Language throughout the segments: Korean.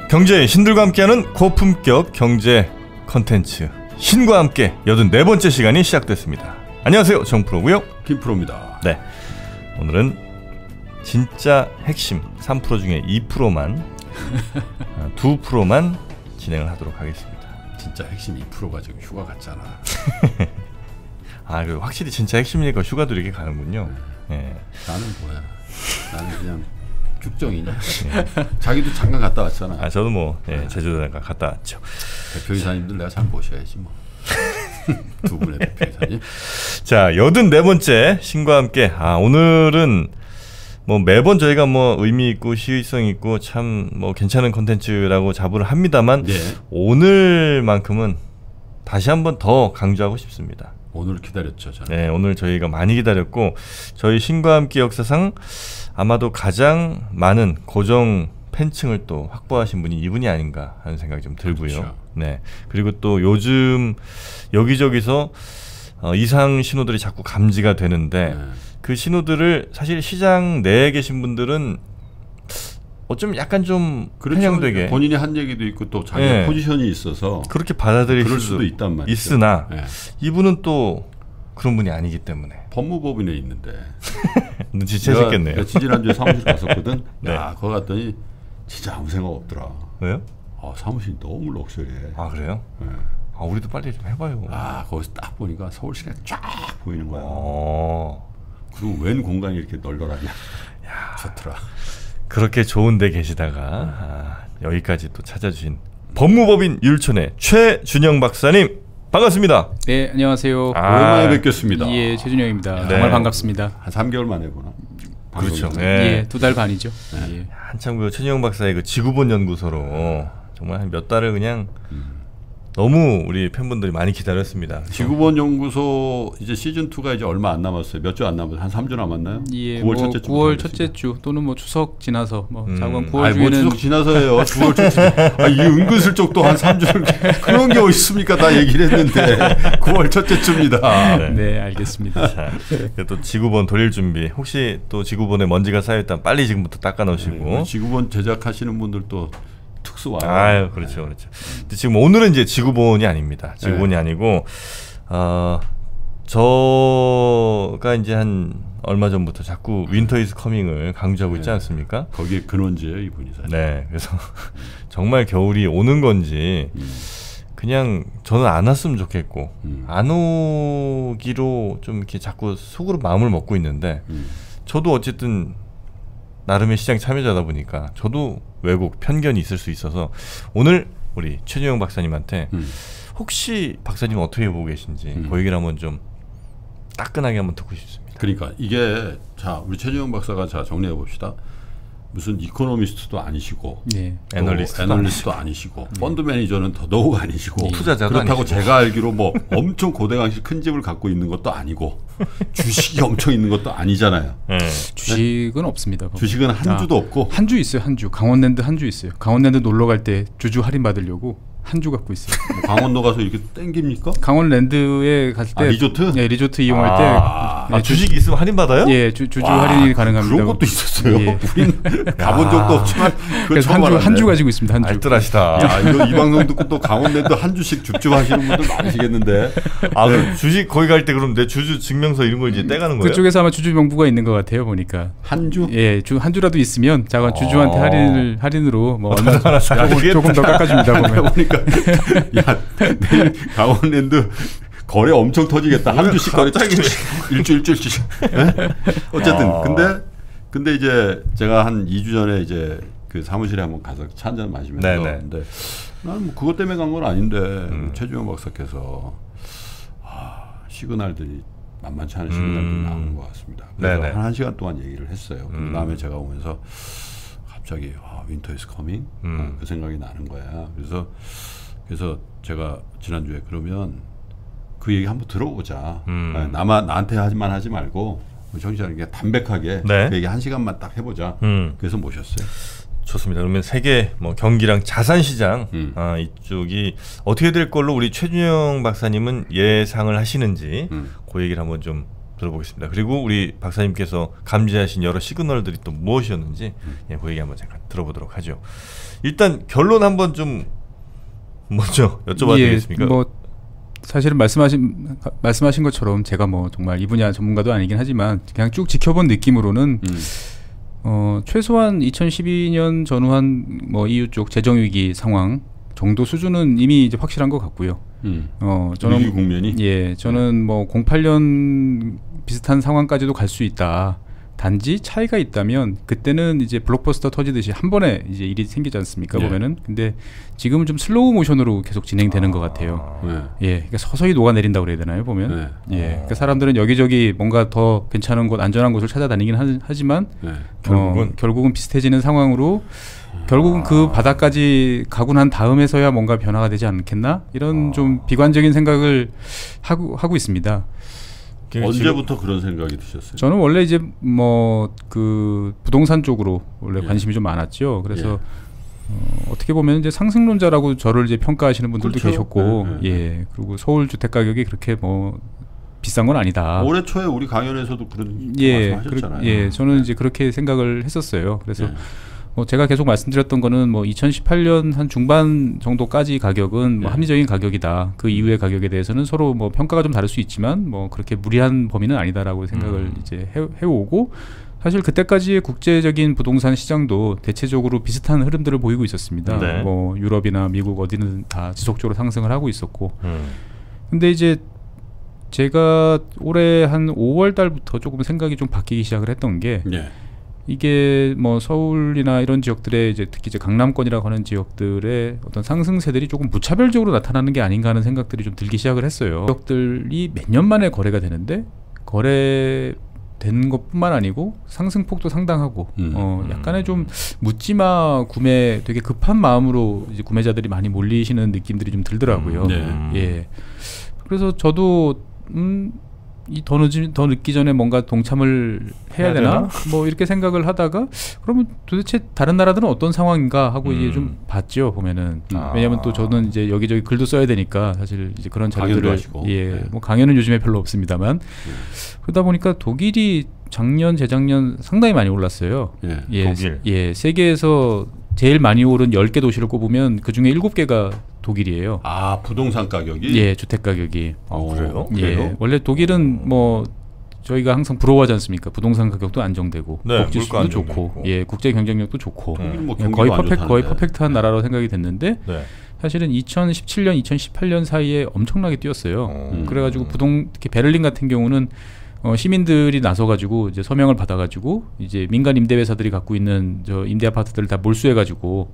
경제의 신들과 함께하는 고품격 경제 컨텐츠 신과 함께 84번째 시간이 시작됐습니다. 안녕하세요, 정프로고요. 김프로입니다. 네, 오늘은 진짜 핵심 3% 중에 2%만 2%만 진행을 하도록 하겠습니다. 진짜 핵심 2%가 지금 휴가 갔잖아. 아, 그 확실히 진짜 핵심이니까 휴가도 이렇게 가는군요. 네. 나는 뭐야? 나는 그냥 죽정이냐? 자기도 잠깐 갔다 왔잖아. 아, 저도 뭐 제주도 잠깐 갔다 왔죠. 대표이사님들 내가 잘 모셔야지 뭐. 두 분의 대표이사님. 자, 84번째 신과 함께. 오늘은 뭐 매번 저희가 뭐 의미 있고 시의성 있고 참 뭐 괜찮은 콘텐츠라고 자부를 합니다만 오늘만큼은 다시 한번 더 강조하고 싶습니다. 오늘 기다렸죠, 저는. 네, 오늘 저희가 많이 기다렸고 저희 신과 함께 역사상 아마도 가장 많은 고정 팬층을 또 확보하신 분이 이분이 아닌가 하는 생각이 좀 들고요. 그렇죠. 네, 그리고 또 요즘 여기저기서 이상 신호들이 자꾸 감지가 되는데 그 신호들을 사실 시장 내에 계신 분들은 어쩜 약간 좀 그렇죠. 편향되게 본인이 한 얘기도 있고 또 자기 포지션이 있어서 그렇게 받아들일 수도 있단 말이죠. 있으나 이분은 또 그런 분이 아니기 때문에 법무법인에 있는데 눈치채셨겠네요. 며칠 지난주에 사무실 갔었거든. 네. 야, 거기 갔더니 진짜 아무 생각 없더라. 왜요? 사무실이 너무 럭셔리해. 아, 그래요? 네. 우리도 빨리 좀 해봐요. 거기서 딱 보니까 서울시내 쫙 보이는 거야. 그리고 웬 공간이 이렇게 널널하냐. 야, 좋더라. 그렇게 좋은 데 계시다가 여기까지 또 찾아주신 법무법인 율촌의 최준영 박사님 반갑습니다. 네, 안녕하세요. 오랜만에 뵙겠습니다. 예, 최준영입니다. 네. 정말 반갑습니다. 한 3개월 만에 보나? 그렇죠. 예, 2달 반이죠. 네. 예. 한참 그 최준영 박사의 그 지구본 연구소로 정말 한 몇 달을 그냥 너무 우리 팬분들이 많이 기다렸습니다. 지구본 연구소 이제 시즌 2가 이제 얼마 안 남았어요. 몇 주 안 남았어요. 한 3주 남았나요? 예, 9월 첫째 주. 9월 첫째 주 또는 뭐 추석 지나서 자관 9월 뭐 주에는 추석 지나서예요. 9월 첫째. 이 은근슬쩍 또 한 3주를 그런 게 어디 있습니까? 다 얘기를 했는데 9월 첫째 주입니다. 네, 알겠습니다. 자, 또 지구본 돌릴 준비. 혹시 또 지구본에 먼지가 쌓였다면 빨리 지금부터 닦아 놓으시고. 지구본 제작하시는 분들도 특수 와요. 아유, 그렇죠, 그렇죠. 근데 지금 오늘은 이제 지구본이 아닙니다. 지구본이 아니고 저가 이제 한 얼마 전부터 자꾸 윈터 이즈 커밍을 강조하고 있지 않습니까? 거기에 근원지예요, 이분이 사실. 네, 그래서 정말 겨울이 오는 건지 그냥 저는 안 왔으면 좋겠고 안 오기로 좀 이렇게 자꾸 속으로 마음을 먹고 있는데 저도 어쨌든 나름의 시장 참여자다 보니까 저도 왜곡, 편견이 있을 수 있어서 오늘 우리 최준영 박사님한테 혹시 박사님 어떻게 보고 계신지 그 얘기를 한번 좀 따끈하게 한번 듣고 싶습니다. 그러니까 이게 자 우리 최준영 박사가 자 정리해 봅시다. 무슨 이코노미스트도 아니시고 애널리스트도 아니시고 펀드 매니저는 더더욱 아니시고 투자자도 그렇다고 아니시고. 제가 알기로 뭐 엄청 고대강식 큰 집을 갖고 있는 것도 아니고 주식이 엄청 있는 것도 아니잖아요. 주식은 없습니다. 거기. 주식은 한 주도 없고 한 주 있어요. 한 주. 강원랜드 한 주 있어요. 강원랜드 놀러 갈 때 주주 할인 받으려고 한 주 갖고 있어요. 뭐 강원도 가서 이렇게 땡깁니까? 강원랜드에 갔을 때 리조트? 네, 리조트 이용할 때 주식이 있으면 할인 받아요? 예, 주주 할인이 가능합니다. 그런 것도 있었어요. 예. 우린 가본 적도 없지만 그래서 한 주 가지고 있습니다. 한 주. 알뜰하시다. 야, 이거 이 방송 듣고 또 강원랜드 한 주씩 줍줍하시는 분들 많으시겠는데. 그럼 주식 거기 갈 때 그럼 내 주주 증명서 이런 걸 이제 떼가는 거예요? 그쪽에서 아마 주주 명부가 있는 것 같아요, 보니까. 한 주? 예, 한 주라도 있으면 자관 주주한테 할인으로 뭐 얼마 조금 더 깎아줍니다. 보면. 보니까 야, 내일 강원랜드 거래 엄청 터지겠다. 한 주씩 거래 일주일씩. 어쨌든 근데 이제 제가 한 2주 전에 이제 그 사무실에 한번 가서 차 한잔 마시면서 근데 나는 뭐 그것 때문에 간 건 아닌데 최준영 박사께서 시그널들이 만만치 않은 시그널들이 나오는 것 같습니다. 그래서 한 1시간 동안 얘기를 했어요. 그 다음에 제가 오면서 갑자기 윈터 이즈 커밍 그 생각이 나는 거야. 그래서 제가 지난주에 그러면 그 얘기 한번 들어보자. 나한테 하지만 하지 말고 정치자에게 담백하게 그 얘기 1시간만 딱 해보자. 그래서 모셨어요. 좋습니다. 그러면 세계 뭐 경기랑 자산 시장 이쪽이 어떻게 될 걸로 우리 최준영 박사님은 예상을 하시는지 그 얘기를 한번 좀 들어보겠습니다. 그리고 우리 박사님께서 감지하신 여러 시그널들이 또 무엇이었는지 예, 그 얘기 한번 잠깐 들어보도록 하죠. 일단 결론 한번 좀 먼저 여쭤봐도 되겠습니까? 뭐 사실은 말씀하신 것처럼 제가 뭐 정말 이 분야 전문가도 아니긴 하지만 그냥 쭉 지켜본 느낌으로는 최소한 2012년 전후한 뭐 EU 쪽 재정 위기 상황 정도 수준은 이미 이제 확실한 것 같고요. 저는 위기 국면이 저는 뭐 08년 비슷한 상황까지도 갈 수 있다. 단지 차이가 있다면 그때는 이제 블록버스터 터지듯이 한 번에 이제 일이 생기지 않습니까? 보면은. 근데 지금은 좀 슬로우 모션으로 계속 진행되는 것 같아요. 예, 그러니까 서서히 녹아내린다고 그래야 되나요? 보면. 예, 그러니까 사람들은 여기저기 뭔가 더 괜찮은 곳, 안전한 곳을 찾아다니긴 하지만 결국은 비슷해지는 상황으로 결국은 그 바닥까지 가고 난 다음에서야 뭔가 변화가 되지 않겠나? 이런 좀 비관적인 생각을 하고 있습니다. 언제부터 그런 생각이 드셨어요? 저는 원래 이제 뭐 그 부동산 쪽으로 원래 관심이 좀 많았죠. 그래서 어떻게 보면 이제 상승론자라고 저를 이제 평가하시는 분들도 그렇죠. 계셨고, 예, 그리고 서울 주택 가격이 그렇게 뭐 비싼 건 아니다. 올해 초에 우리 강연에서도 그런 말씀하셨잖아요. 예, 저는 이제 그렇게 생각을 했었어요. 그래서 뭐 제가 계속 말씀드렸던 거는 뭐 2018년 한 중반 정도까지 가격은 뭐 합리적인 가격이다. 그 이후의 가격에 대해서는 서로 뭐 평가가 좀 다를 수 있지만 뭐 그렇게 무리한 범위는 아니다라고 생각을 이제 해오고, 사실 그때까지의 국제적인 부동산 시장도 대체적으로 비슷한 흐름들을 보이고 있었습니다. 네. 뭐 유럽이나 미국 어디는 다 지속적으로 상승을 하고 있었고, 근데 이제 제가 올해 한 5월 달부터 조금 생각이 좀 바뀌기 시작을 했던 게 이게 뭐 서울이나 이런 지역들의 이제 특히 이제 강남권이라고 하는 지역들의 어떤 상승세들이 조금 무차별적으로 나타나는 게 아닌가 하는 생각들이 좀 들기 시작을 했어요. 지역들이 몇 년 만에 거래가 되는데 거래된 것뿐만 아니고 상승폭도 상당하고 약간의 좀 묻지마 구매, 되게 급한 마음으로 이제 구매자들이 많이 몰리시는 느낌들이 좀 들더라고요. 예. 그래서 저도 더 늦기 전에 뭔가 동참을 해야 되나? 뭐 이렇게 생각을 하다가, 그러면 도대체 다른 나라들은 어떤 상황인가 하고 이제 좀 봤죠, 보면은. 왜냐하면 또 저는 이제 여기저기 글도 써야 되니까 사실 이제 그런 자료들을 뭐 강연은 요즘에 별로 없습니다만 그러다 보니까 독일이 작년 재작년 상당히 많이 올랐어요. 독일. 예, 세계에서 제일 많이 오른 10개 도시를 꼽으면 그 중에 7개가 독일이에요. 아, 부동산 가격이? 예, 주택 가격이. 그래요? 예, 원래 독일은 뭐 저희가 항상 부러워하지 않습니까? 부동산 가격도 안정되고, 복지수도 좋고, 예, 국제 경쟁력도 좋고, 뭐 거의 퍼펙트한 나라로 생각이 됐는데 사실은 2017년, 2018년 사이에 엄청나게 뛰었어요. 그래가지고 특히 베를린 같은 경우는 시민들이 나서가지고 이제 서명을 받아가지고 이제 민간 임대회사들이 갖고 있는 저 임대 아파트들을 다 몰수해가지고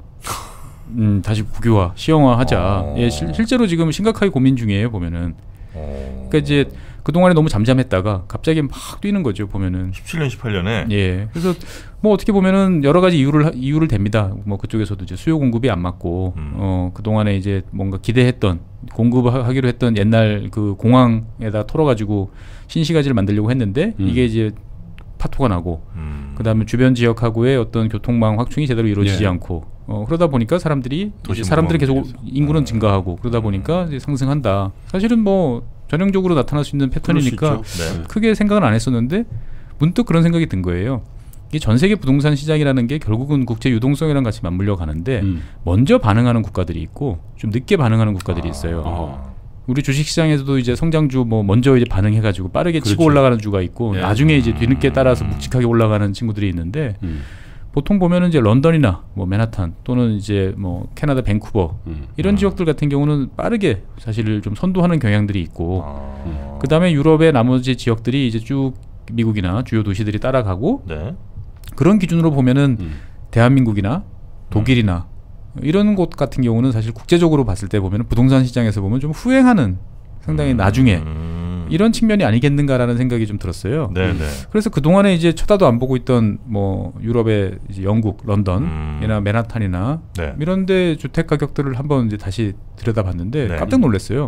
다시 국유화, 시형화하자. 예, 실제로 지금 심각하게 고민 중이에요, 보면은. 그러니까 이제 그 동안에 너무 잠잠했다가 갑자기 막 뛰는 거죠, 보면은. 17년, 18년에. 예. 그래서 뭐 어떻게 보면은 여러 가지 이유를 댑니다. 뭐 그쪽에서도 이제 수요 공급이 안 맞고, 그 동안에 이제 뭔가 기대했던 공급하기로 했던 옛날 그 공항에다 털어가지고 신시가지를 만들려고 했는데 이게 이제 파토가 나고, 그 다음에 주변 지역하고의 어떤 교통망 확충이 제대로 이루어지지 않고, 그러다 보니까 사람들이 계속 인구는 증가하고, 그러다 보니까 이제 상승한다. 사실은 뭐 전형적으로 나타날 수 있는 패턴이니까 크게 생각은 안 했었는데 문득 그런 생각이 든 거예요. 이 전 세계 부동산 시장이라는 게 결국은 국제 유동성이랑 같이 맞물려 가는데 먼저 반응하는 국가들이 있고 좀 늦게 반응하는 국가들이 있어요. 우리 주식시장에서도 이제 성장주 뭐 먼저 이제 반응해가지고 빠르게 치고 올라가는 주가 있고 나중에 이제 뒤늦게 따라서 묵직하게 올라가는 친구들이 있는데 보통 보면은 이제 런던이나 뭐 맨하탄 또는 이제 뭐 캐나다 밴쿠버 이런 지역들 같은 경우는 빠르게 사실 좀 선도하는 경향들이 있고 그 다음에 유럽의 나머지 지역들이 이제 쭉 미국이나 주요 도시들이 따라가고 그런 기준으로 보면은 대한민국이나 독일이나 이런 곳 같은 경우는 사실 국제적으로 봤을 때 보면 부동산 시장에서 보면 좀 후행하는 상당히 나중에 이런 측면이 아니겠는가라는 생각이 좀 들었어요. 그래서 그 동안에 이제 쳐다도 안 보고 있던 뭐 유럽의 이제 영국, 런던이나 맨하탄이나 이런데 주택 가격들을 한번 이제 다시 들여다봤는데 깜짝 놀랐어요.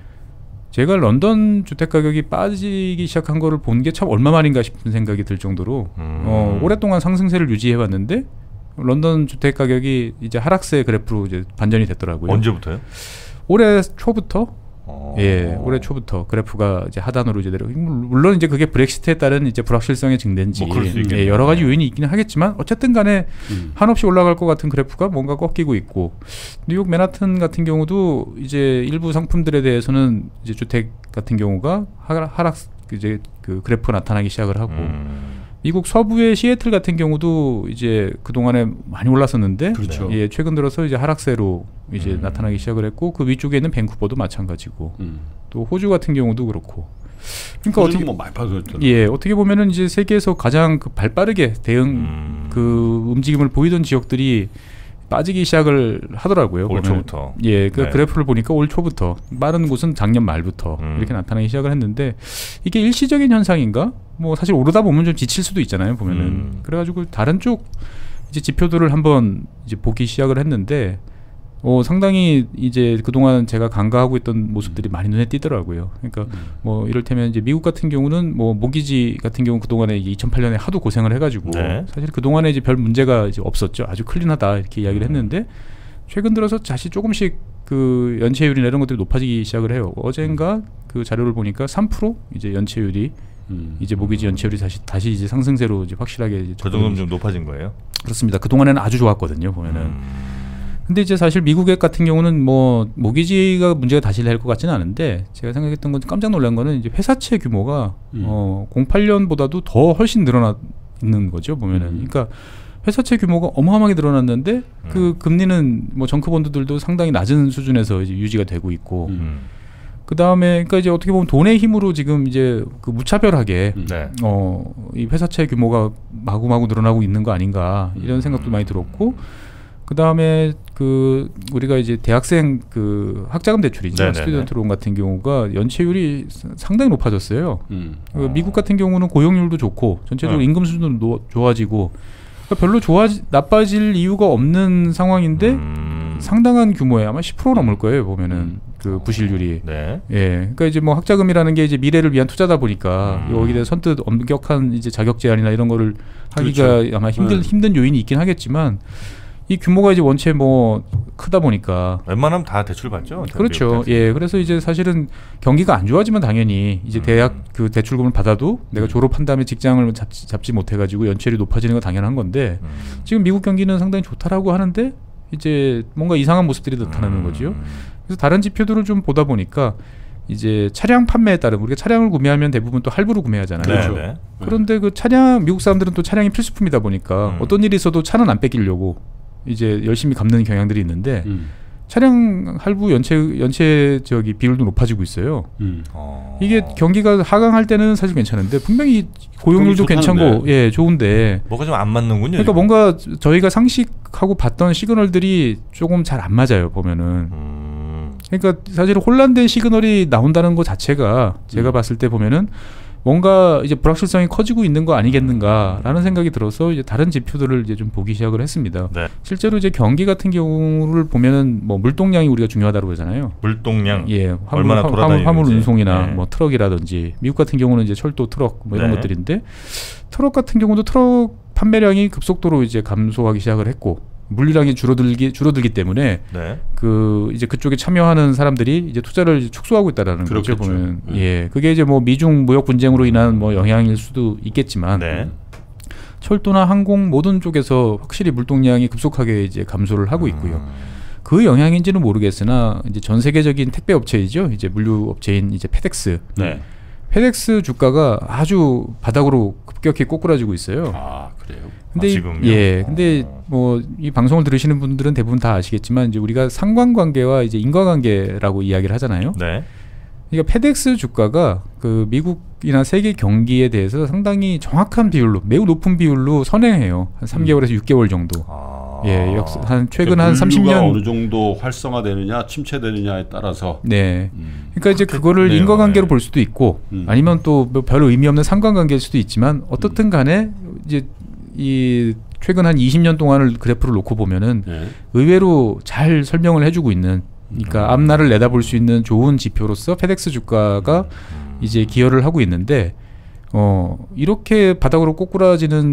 제가 런던 주택 가격이 빠지기 시작한 거를 본 게 참 얼마만인가 싶은 생각이 들 정도로 오랫동안 상승세를 유지해 왔는데 런던 주택 가격이 이제 하락세 그래프로 이제 반전이 됐더라고요. 언제부터요? 올해 초부터 예, 올해 초부터 그래프가 이제 하단으로 이제 내려. 물론 이제 그게 브렉시트에 따른 이제 불확실성의 증대인지 예, 여러 가지 요인이 있기는 하겠지만 어쨌든 간에 한없이 올라갈 것 같은 그래프가 뭔가 꺾이고 있고, 뉴욕 맨하튼 같은 경우도 이제 일부 상품들에 대해서는 이제 주택 같은 경우가 하락 이제 그 그래프가 나타나기 시작을 하고. 미국 서부의 시애틀 같은 경우도 이제 그 동안에 많이 올랐었는데, 그렇죠. 예, 최근 들어서 이제 하락세로 이제 나타나기 시작을 했고, 그 위쪽에 있는 밴쿠버도 마찬가지고, 또 호주 같은 경우도 그렇고. 그러니까 어떻게 뭐 많이 빠졌잖아요. 예, 어떻게 보면은 이제 세계에서 가장 그 발빠르게 대응 그 움직임을 보이던 지역들이 빠지기 시작을 하더라고요. 올 초부터. 예, 그 그래프를 보니까 올 초부터, 빠른 곳은 작년 말부터 이렇게 나타나기 시작을 했는데, 이게 일시적인 현상인가? 뭐 사실 오르다 보면 좀 지칠 수도 있잖아요, 보면은. 그래가지고 다른 쪽 이제 지표들을 한번 이제 보기 시작을 했는데, 상당히 이제 그동안 제가 간과하고 있던 모습들이 많이 눈에 띄더라고요. 그러니까 뭐 이를테면 이제 미국 같은 경우는 뭐 모기지 같은 경우 그동안에 2008년에 하도 고생을 해가지고 사실 그동안에 이제 별 문제가 이제 없었죠. 아주 클린하다 이렇게 이야기를 했는데, 최근 들어서 다시 조금씩 그 연체율이나 이런 것들이 높아지기 시작을 해요. 어젠가 그 자료를 보니까 3% 이제 연체율이 이제 모기지 연체율이 다시 이제 상승세로 이제 확실하게 이제 그 정도면 좀 높아진 거예요? 그렇습니다. 그 동안에는 아주 좋았거든요, 보면은. 근데 이제 사실 미국의 같은 경우는 뭐 모기지가 문제가 다시 될 것 같지는 않은데, 제가 생각했던 건 깜짝 놀란 거는 이제 회사채 규모가 08년보다도 더 훨씬 늘어나는 거죠, 보면은. 그러니까 회사채 규모가 어마어마하게 늘어났는데 그 금리는 뭐 정크본드들도 상당히 낮은 수준에서 이제 유지가 되고 있고. 그 다음에 그러니까 이제 어떻게 보면 돈의 힘으로 지금 이제 그 무차별하게 이 회사채 규모가 마구마구 늘어나고 있는 거 아닌가, 이런 생각도 많이 들었고. 그 다음에 그 우리가 이제 대학생 그 학자금 대출이죠, 스튜던트 론 같은 경우가 연체율이 상당히 높아졌어요. 미국 같은 경우는 고용률도 좋고 전체적으로 임금 수준도 좋아지고, 그러니까 별로 나빠질 이유가 없는 상황인데 상당한 규모에 아마 10% 넘을 거예요, 보면은 그 부실률이. 예, 그러니까 이제 뭐 학자금이라는 게 이제 미래를 위한 투자다 보니까 여기에 대해 선뜻 엄격한 이제 자격 제한이나 이런 거를 하기가 아마 힘든 요인이 있긴 하겠지만, 이 규모가 이제 원체 뭐 크다 보니까 웬만하면 다 대출 받죠. 그렇죠. 예, 그래서 이제 사실은 경기가 안 좋아지면 당연히 이제 대학 그 대출금을 받아도 내가 졸업한 다음에 직장을 잡지 못해가지고 연체율이 높아지는 건 당연한 건데, 지금 미국 경기는 상당히 좋다라고 하는데 이제 뭔가 이상한 모습들이 나타나는 거죠. 그래서 다른 지표들을 좀 보다 보니까 이제 차량 판매에 따른, 우리가 차량을 구매하면 대부분 또 할부로 구매하잖아요. 그렇죠. 그런데 그 차량, 미국 사람들은 또 차량이 필수품이다 보니까 어떤 일이 있어도 차는 안 뺏기려고 이제 열심히 갚는 경향들이 있는데, 차량 할부 연체 저기 비율도 높아지고 있어요. 이게 경기가 하강할 때는 사실 괜찮은데, 분명히 고용률도 괜찮고 예, 좋은데 뭐가 좀 안 맞는군요. 그러니까 뭔가 저희가 상식하고 봤던 시그널들이 조금 잘 안 맞아요, 보면은. 그러니까 사실 혼란된 시그널이 나온다는 것 자체가 제가 봤을 때 보면은 뭔가 이제 불확실성이 커지고 있는 거 아니겠는가라는 생각이 들어서 이제 다른 지표들을 이제 좀 보기 시작을 했습니다. 실제로 이제 경기 같은 경우를 보면은 뭐 물동량이 우리가 중요하다고 그러잖아요. 물동량. 예, 얼마나 돌아다니는지. 화물 운송이나 뭐 트럭이라든지, 미국 같은 경우는 이제 철도 트럭 뭐 이런 것들인데, 트럭 같은 경우도 트럭 판매량이 급속도로 이제 감소하기 시작을 했고, 물류량이 줄어들기 때문에 그 이제 그쪽에 참여하는 사람들이 이제 투자를 축소하고 있다라는 거죠, 보면. 예, 그게 이제 뭐 미중 무역 분쟁으로 인한 뭐 영향일 수도 있겠지만, 철도나 항공 모든 쪽에서 확실히 물동량이 급속하게 이제 감소를 하고 있고요. 그 영향인지는 모르겠으나 이제 전 세계적인 택배 업체이죠, 이제 물류 업체인 이제 페덱스. 페덱스 주가가 아주 바닥으로 급격히 꼬꾸라지고 있어요. 아, 그래요? 근데 지금요? 예, 근데 뭐 이 방송을 들으시는 분들은 대부분 다 아시겠지만, 이제 우리가 상관관계와 이제 인과관계라고 이야기를 하잖아요. 그러니까 페덱스 주가가 그 미국이나 세계 경기에 대해서 상당히 정확한 비율로, 매우 높은 비율로 선행해요. 한 3개월에서 6개월 정도. 예, 한 최근 한 30년 어느 정도 활성화되느냐 침체되느냐에 따라서. 그러니까 이제 그거를 인과관계로 볼 수도 있고, 아니면 또 별 의미 없는 상관관계일 수도 있지만, 어떻든 간에 이제 이 최근 한 20년 동안을 그래프를 놓고 보면은 의외로 잘 설명을 해주고 있는, 그러니까 앞날을 내다볼 수 있는 좋은 지표로서 페덱스 주가가 이제 기여를 하고 있는데, 이렇게 바닥으로 꼬꾸라지는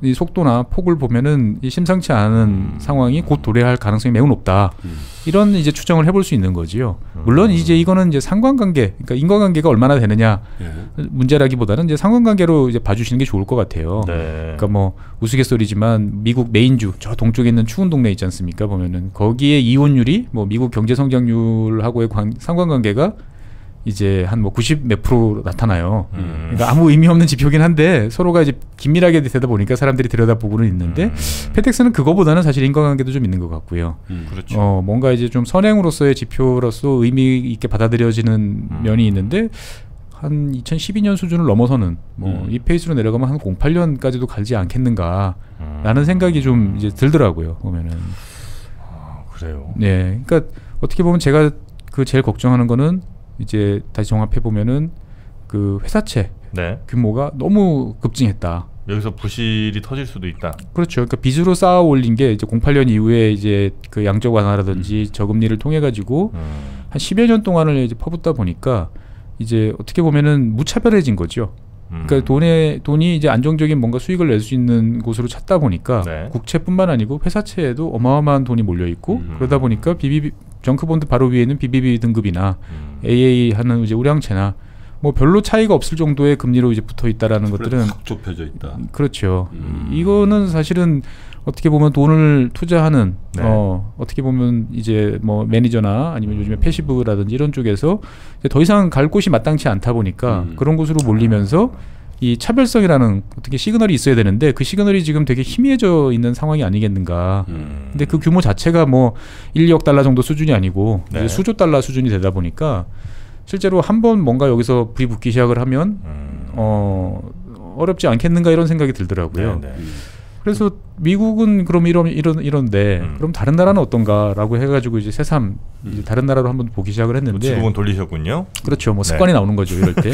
이 속도나 폭을 보면은 이 심상치 않은 상황이 곧 도래할 가능성이 매우 높다. 이런 이제 추정을 해볼 수 있는 거지요. 물론 이제 이거는 이제 상관관계, 그러니까 인과관계가 얼마나 되느냐 문제라기보다는 이제 상관관계로 이제 봐주시는 게 좋을 것 같아요. 네. 그러니까 뭐 우스갯소리지만 미국 메인주 저 동쪽에 있는 추운 동네 있지 않습니까? 보면은 거기에 이혼율이 뭐 미국 경제 성장률하고의 상관관계가 이제 한 뭐 90 몇 프로 나타나요. 그러니까 아무 의미 없는 지표긴 한데 서로가 이제 긴밀하게 되다 보니까 사람들이 들여다보고는 있는데 페텍스는 그거보다는 사실 인과관계도 좀 있는 것 같고요. 그렇죠. 뭔가 이제 좀 선행으로서의 지표로서 의미 있게 받아들여지는 면이 있는데 한 2012년 수준을 넘어서는 뭐 이 페이스로 내려가면 한 08년까지도 가지 않겠는가라는 생각이 좀 이제 들더라고요. 보면은. 아, 그래요. 네, 그러니까 어떻게 보면 제가 그 제일 걱정하는 거는 이제 다시 종합해 보면은 그 회사채 네. 규모가 너무 급증했다. 여기서 부실이 터질 수도 있다. 그렇죠. 그러니까 빚으로 쌓아 올린 게 이제 08년 이후에 이제 그 양적 완화라든지 저금리를 통해 가지고 한 10여 년 동안을 이제 퍼붓다 보니까 이제 어떻게 보면은 무차별해진 거죠. 그러니까 돈이 이제 안정적인 뭔가 수익을 낼 수 있는 곳으로 찾다 보니까 네. 국채뿐만 아니고 회사채에도 어마어마한 돈이 몰려 있고 그러다 보니까 정크본드 바로 위에 있는 BBB 등급이나 AA 하는 이제 우량채나 뭐 별로 차이가 없을 정도의 금리로 이제 붙어 있다라는 것들은 확 좁혀져 있다. 그렇죠. 이거는 사실은 어떻게 보면 돈을 투자하는 네. 어떻게 보면 이제 뭐 매니저나 아니면 요즘에 패시브라든지 이런 쪽에서 이제 더 이상 갈 곳이 마땅치 않다 보니까 그런 곳으로 몰리면서 이 차별성이라는 어떻게 시그널이 있어야 되는데 그 시그널이 지금 되게 희미해져 있는 상황이 아니겠는가. 근데 그 규모 자체가 뭐 1억 달러 정도 수준이 아니고 네. 이제 수조 달러 수준이 되다 보니까 실제로 한번 뭔가 여기서 불이 붙기 시작을 하면 어렵지 않겠는가 이런 생각이 들더라고요. 네, 네. 그래서 미국은 그럼 이런데 그럼 다른 나라는 어떤가라고 해가지고 이제 새삼 이제 다른 나라로 한번 보기 시작을 했는데 지붕은 돌리셨군요. 그렇죠. 뭐 네. 습관이 나오는 거죠 이럴 때.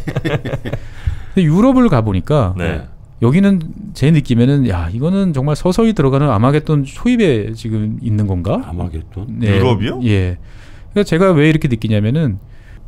근데 유럽을 가 보니까 네. 여기는 제 느낌에는 야 이거는 정말 서서히 들어가는 아마겟돈 초입에 지금 있는 건가? 아마겟돈? 네. 유럽이요? 예. 그러니까 제가 왜 이렇게 느끼냐면은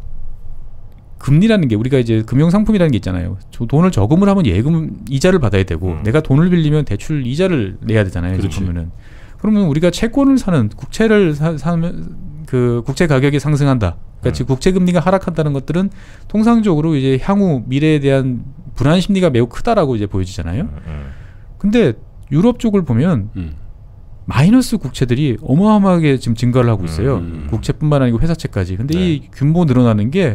금리라는 게 우리가 이제 금융상품이라는 게 있잖아요. 돈을 저금을 하면 예금 이자를 받아야 되고 내가 돈을 빌리면 대출 이자를 내야 되잖아요. 보면은 그러면 우리가 채권을 사는 국채를 사면 그 국채 가격이 상승한다. 그러니까 즉 국채 금리가 하락한다는 것들은 통상적으로 이제 향후 미래에 대한 불안 심리가 매우 크다라고 이제 보여지잖아요. 근데 유럽 쪽을 보면 마이너스 국채들이 어마어마하게 지금 증가를 하고 있어요. 국채뿐만 아니고 회사채까지. 근데 네. 이 규모 늘어나는 게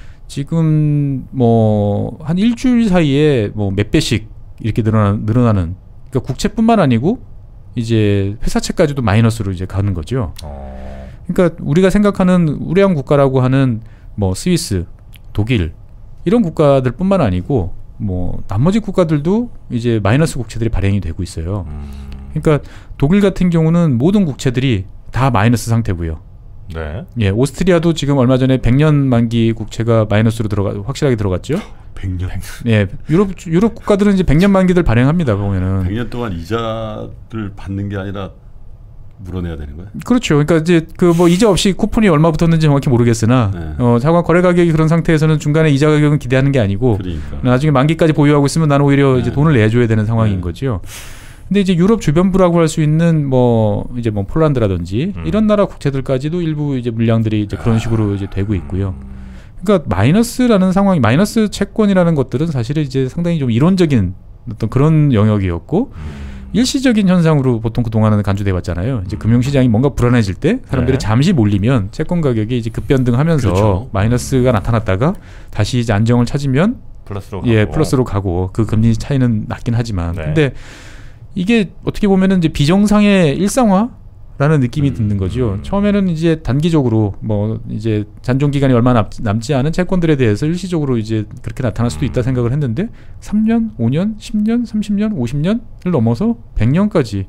지금 뭐 한 일주일 사이에 뭐 몇 배씩 이렇게 늘어나는 그러니까 국채뿐만 아니고 이제 회사채까지도 마이너스로 이제 가는 거죠. 그러니까 우리가 생각하는 우량 국가라고 하는 뭐 스위스, 독일 이런 국가들뿐만 아니고 뭐 나머지 국가들도 이제 마이너스 국채들이 발행이 되고 있어요. 그러니까 독일 같은 경우는 모든 국채들이 다 마이너스 상태고요. 네. 예, 오스트리아도 지금 얼마 전에 100년 만기 국채가 마이너스로 확실하게 들어갔죠. 100년. 예, 유럽 국가들은 이제 100년 만기들 발행합니다. 보면은 100년 동안 이자를 받는 게 아니라 물어내야 되는 거야? 그렇죠. 그러니까 이제 그 뭐 이자 없이 쿠폰이 얼마 붙었는지 정확히 모르겠으나 자관 거래 가격이 그런 상태에서는 중간에 이자 가격은 기대하는 게 아니고 그러니까. 나중에 만기까지 보유하고 있으면 나는 오히려 이제 돈을 내줘야 되는 상황인 거죠. 근데 이제 유럽 주변부라고 할 수 있는 뭐 이제 뭐 폴란드라든지 이런 나라 국채들까지도 일부 이제 물량들이 이제 그런 식으로 이제 되고 있고요. 그러니까 마이너스라는 상황이 마이너스 채권이라는 것들은 사실은 이제 상당히 좀 이론적인 어떤 그런 영역이었고 일시적인 현상으로 보통 그동안은 간주돼 왔잖아요. 이제 금융시장이 뭔가 불안해질 때 사람들이 잠시 몰리면 채권 가격이 이제 급변등하면서 그렇죠. 마이너스가 나타났다가 다시 이제 안정을 찾으면 플러스로 플러스로 가고 그 금리 차이는 낮긴 하지만 네. 근데 이게 어떻게 보면은 이제 비정상의 일상화라는 느낌이 드는 거죠. 처음에는 이제 단기적으로 뭐 이제 잔존 기간이 얼마 남지 않은 채권들에 대해서 일시적으로 이제 그렇게 나타날 수도 있다 생각을 했는데 3년, 5년, 10년, 30년, 50년을 넘어서 100년까지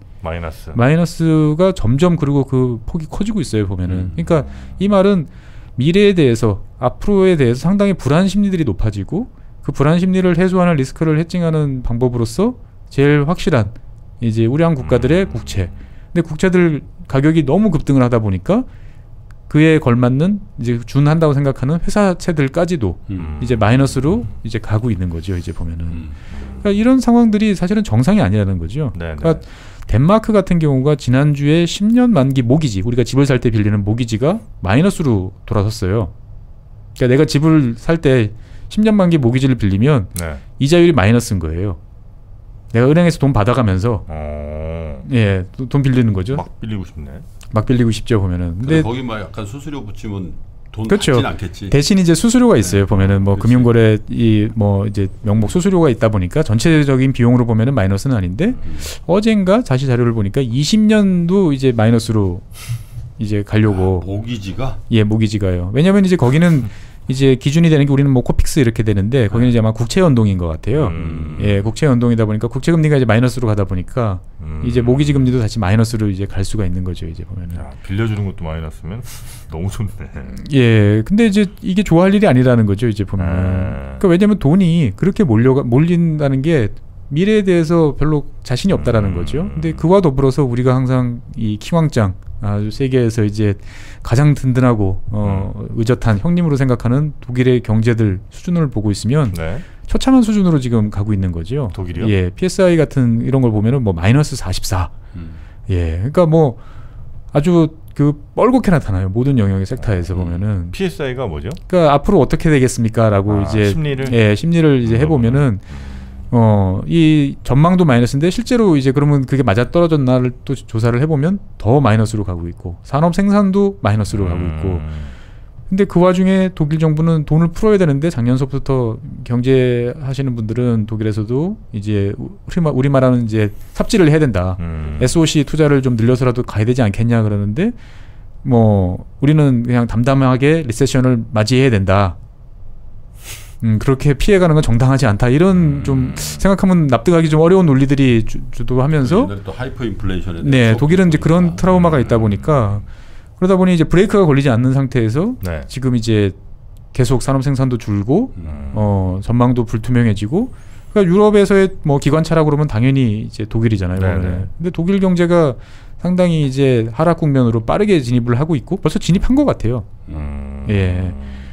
마이너스가 점점 그리고 그 폭이 커지고 있어요. 보면은. 그러니까 이 말은 미래에 대해서 앞으로에 대해서 상당히 불안 심리들이 높아지고 그 불안 심리를 해소하는 리스크를 해칭하는 방법으로서 제일 확실한 이제 우량 국가들의 국채. 근데 국채들 가격이 너무 급등을 하다 보니까 그에 걸맞는 이제 준한다고 생각하는 회사채들까지도 이제 마이너스로 이제 가고 있는 거죠. 이제 보면은. 그러니까 그러니까 이런 상황들이 사실은 정상이 아니라는 거죠. 그러니까 덴마크 같은 경우가 지난주에 10년 만기 모기지, 우리가 집을 살 때 빌리는 모기지가 마이너스로 돌아섰어요. 그러니까 내가 집을 살 때 10년 만기 모기지를 빌리면 이자율이 마이너스인 거예요. 내가 은행에서 돈 받아가면서 예, 돈 빌리는 거죠. 막 빌리고 싶네. 막 빌리고 싶죠, 보면은. 근데 거기 막 약간 수수료 붙이면 돈 그렇죠. 받진 않겠지. 대신 이제 수수료가 있어요. 보면은 뭐 그렇지. 금융거래 이 뭐 이제 명목 수수료가 있다 보니까 전체적인 비용으로 보면은 마이너스는 아닌데 어젠가 다시 자료를 보니까 20년도 이제 마이너스로 이제 가려고. 모기지가? 예, 모기지가요. 왜냐면 이제 거기는 이제 기준이 되는 게 우리는 뭐 코픽스 이렇게 되는데 거기는 이제 아마 국채 연동인 것 같아요. 예, 국채 연동이다 보니까 국채 금리가 이제 마이너스로 가다 보니까 이제 모기지 금리도 다시 마이너스로 이제 갈 수가 있는 거죠. 이제 보면은. 야, 빌려주는 것도 마이너스면 너무 좋네. 예, 근데 이제 이게 좋아할 일이 아니라는 거죠. 이제 보면. 그러니까 왜냐면 돈이 그렇게 몰린다는 게 미래에 대해서 별로 자신이 없다라는 거죠. 근데 그와 더불어서 우리가 항상 이 킹왕짱 아주 세계에서 이제 가장 든든하고 의젓한 형님으로 생각하는 독일의 경제들 수준을 보고 있으면 처참한 수준으로 지금 가고 있는 거죠. 독일이요? 예, PSI 같은 이런 걸 보면은 뭐 마이너스 44. 예, 그러니까 뭐 아주 그 뻘겋게 나타나요. 모든 영역의 섹터에서 보면은. PSI가 뭐죠? 그러니까 앞으로 어떻게 되겠습니까라고 이제 심리를 이제 해보면은. 이 전망도 마이너스인데 실제로 이제 그러면 그게 맞아 떨어졌나를 또 조사를 해보면 더 마이너스로 가고 있고 산업 생산도 마이너스로 가고 있고 근데 그 와중에 독일 정부는 돈을 풀어야 되는데 작년서부터 경제 하시는 분들은 독일에서도 이제 우리 말하는 이제 삽질을 해야 된다. SOC 투자를 좀 늘려서라도 가야 되지 않겠냐 그러는데 뭐 우리는 그냥 담담하게 리세션을 맞이해야 된다. 그렇게 피해가는 건 정당하지 않다. 이런 좀 생각하면 납득하기 좀 어려운 논리들이 주도하면서 또 하이퍼 인플레이션에 네, 독일은 이제 그런 트라우마가 있다 보니까 그러다 보니 이제 브레이크가 걸리지 않는 상태에서 지금 이제 계속 산업 생산도 줄고 전망도 불투명해지고 그러니까 유럽에서의 뭐 기관차라고 그러면 당연히 이제 독일이잖아요. 근데 독일 경제가 상당히 이제 하락 국면으로 빠르게 진입을 하고 있고 벌써 진입한 것 같아요. 예.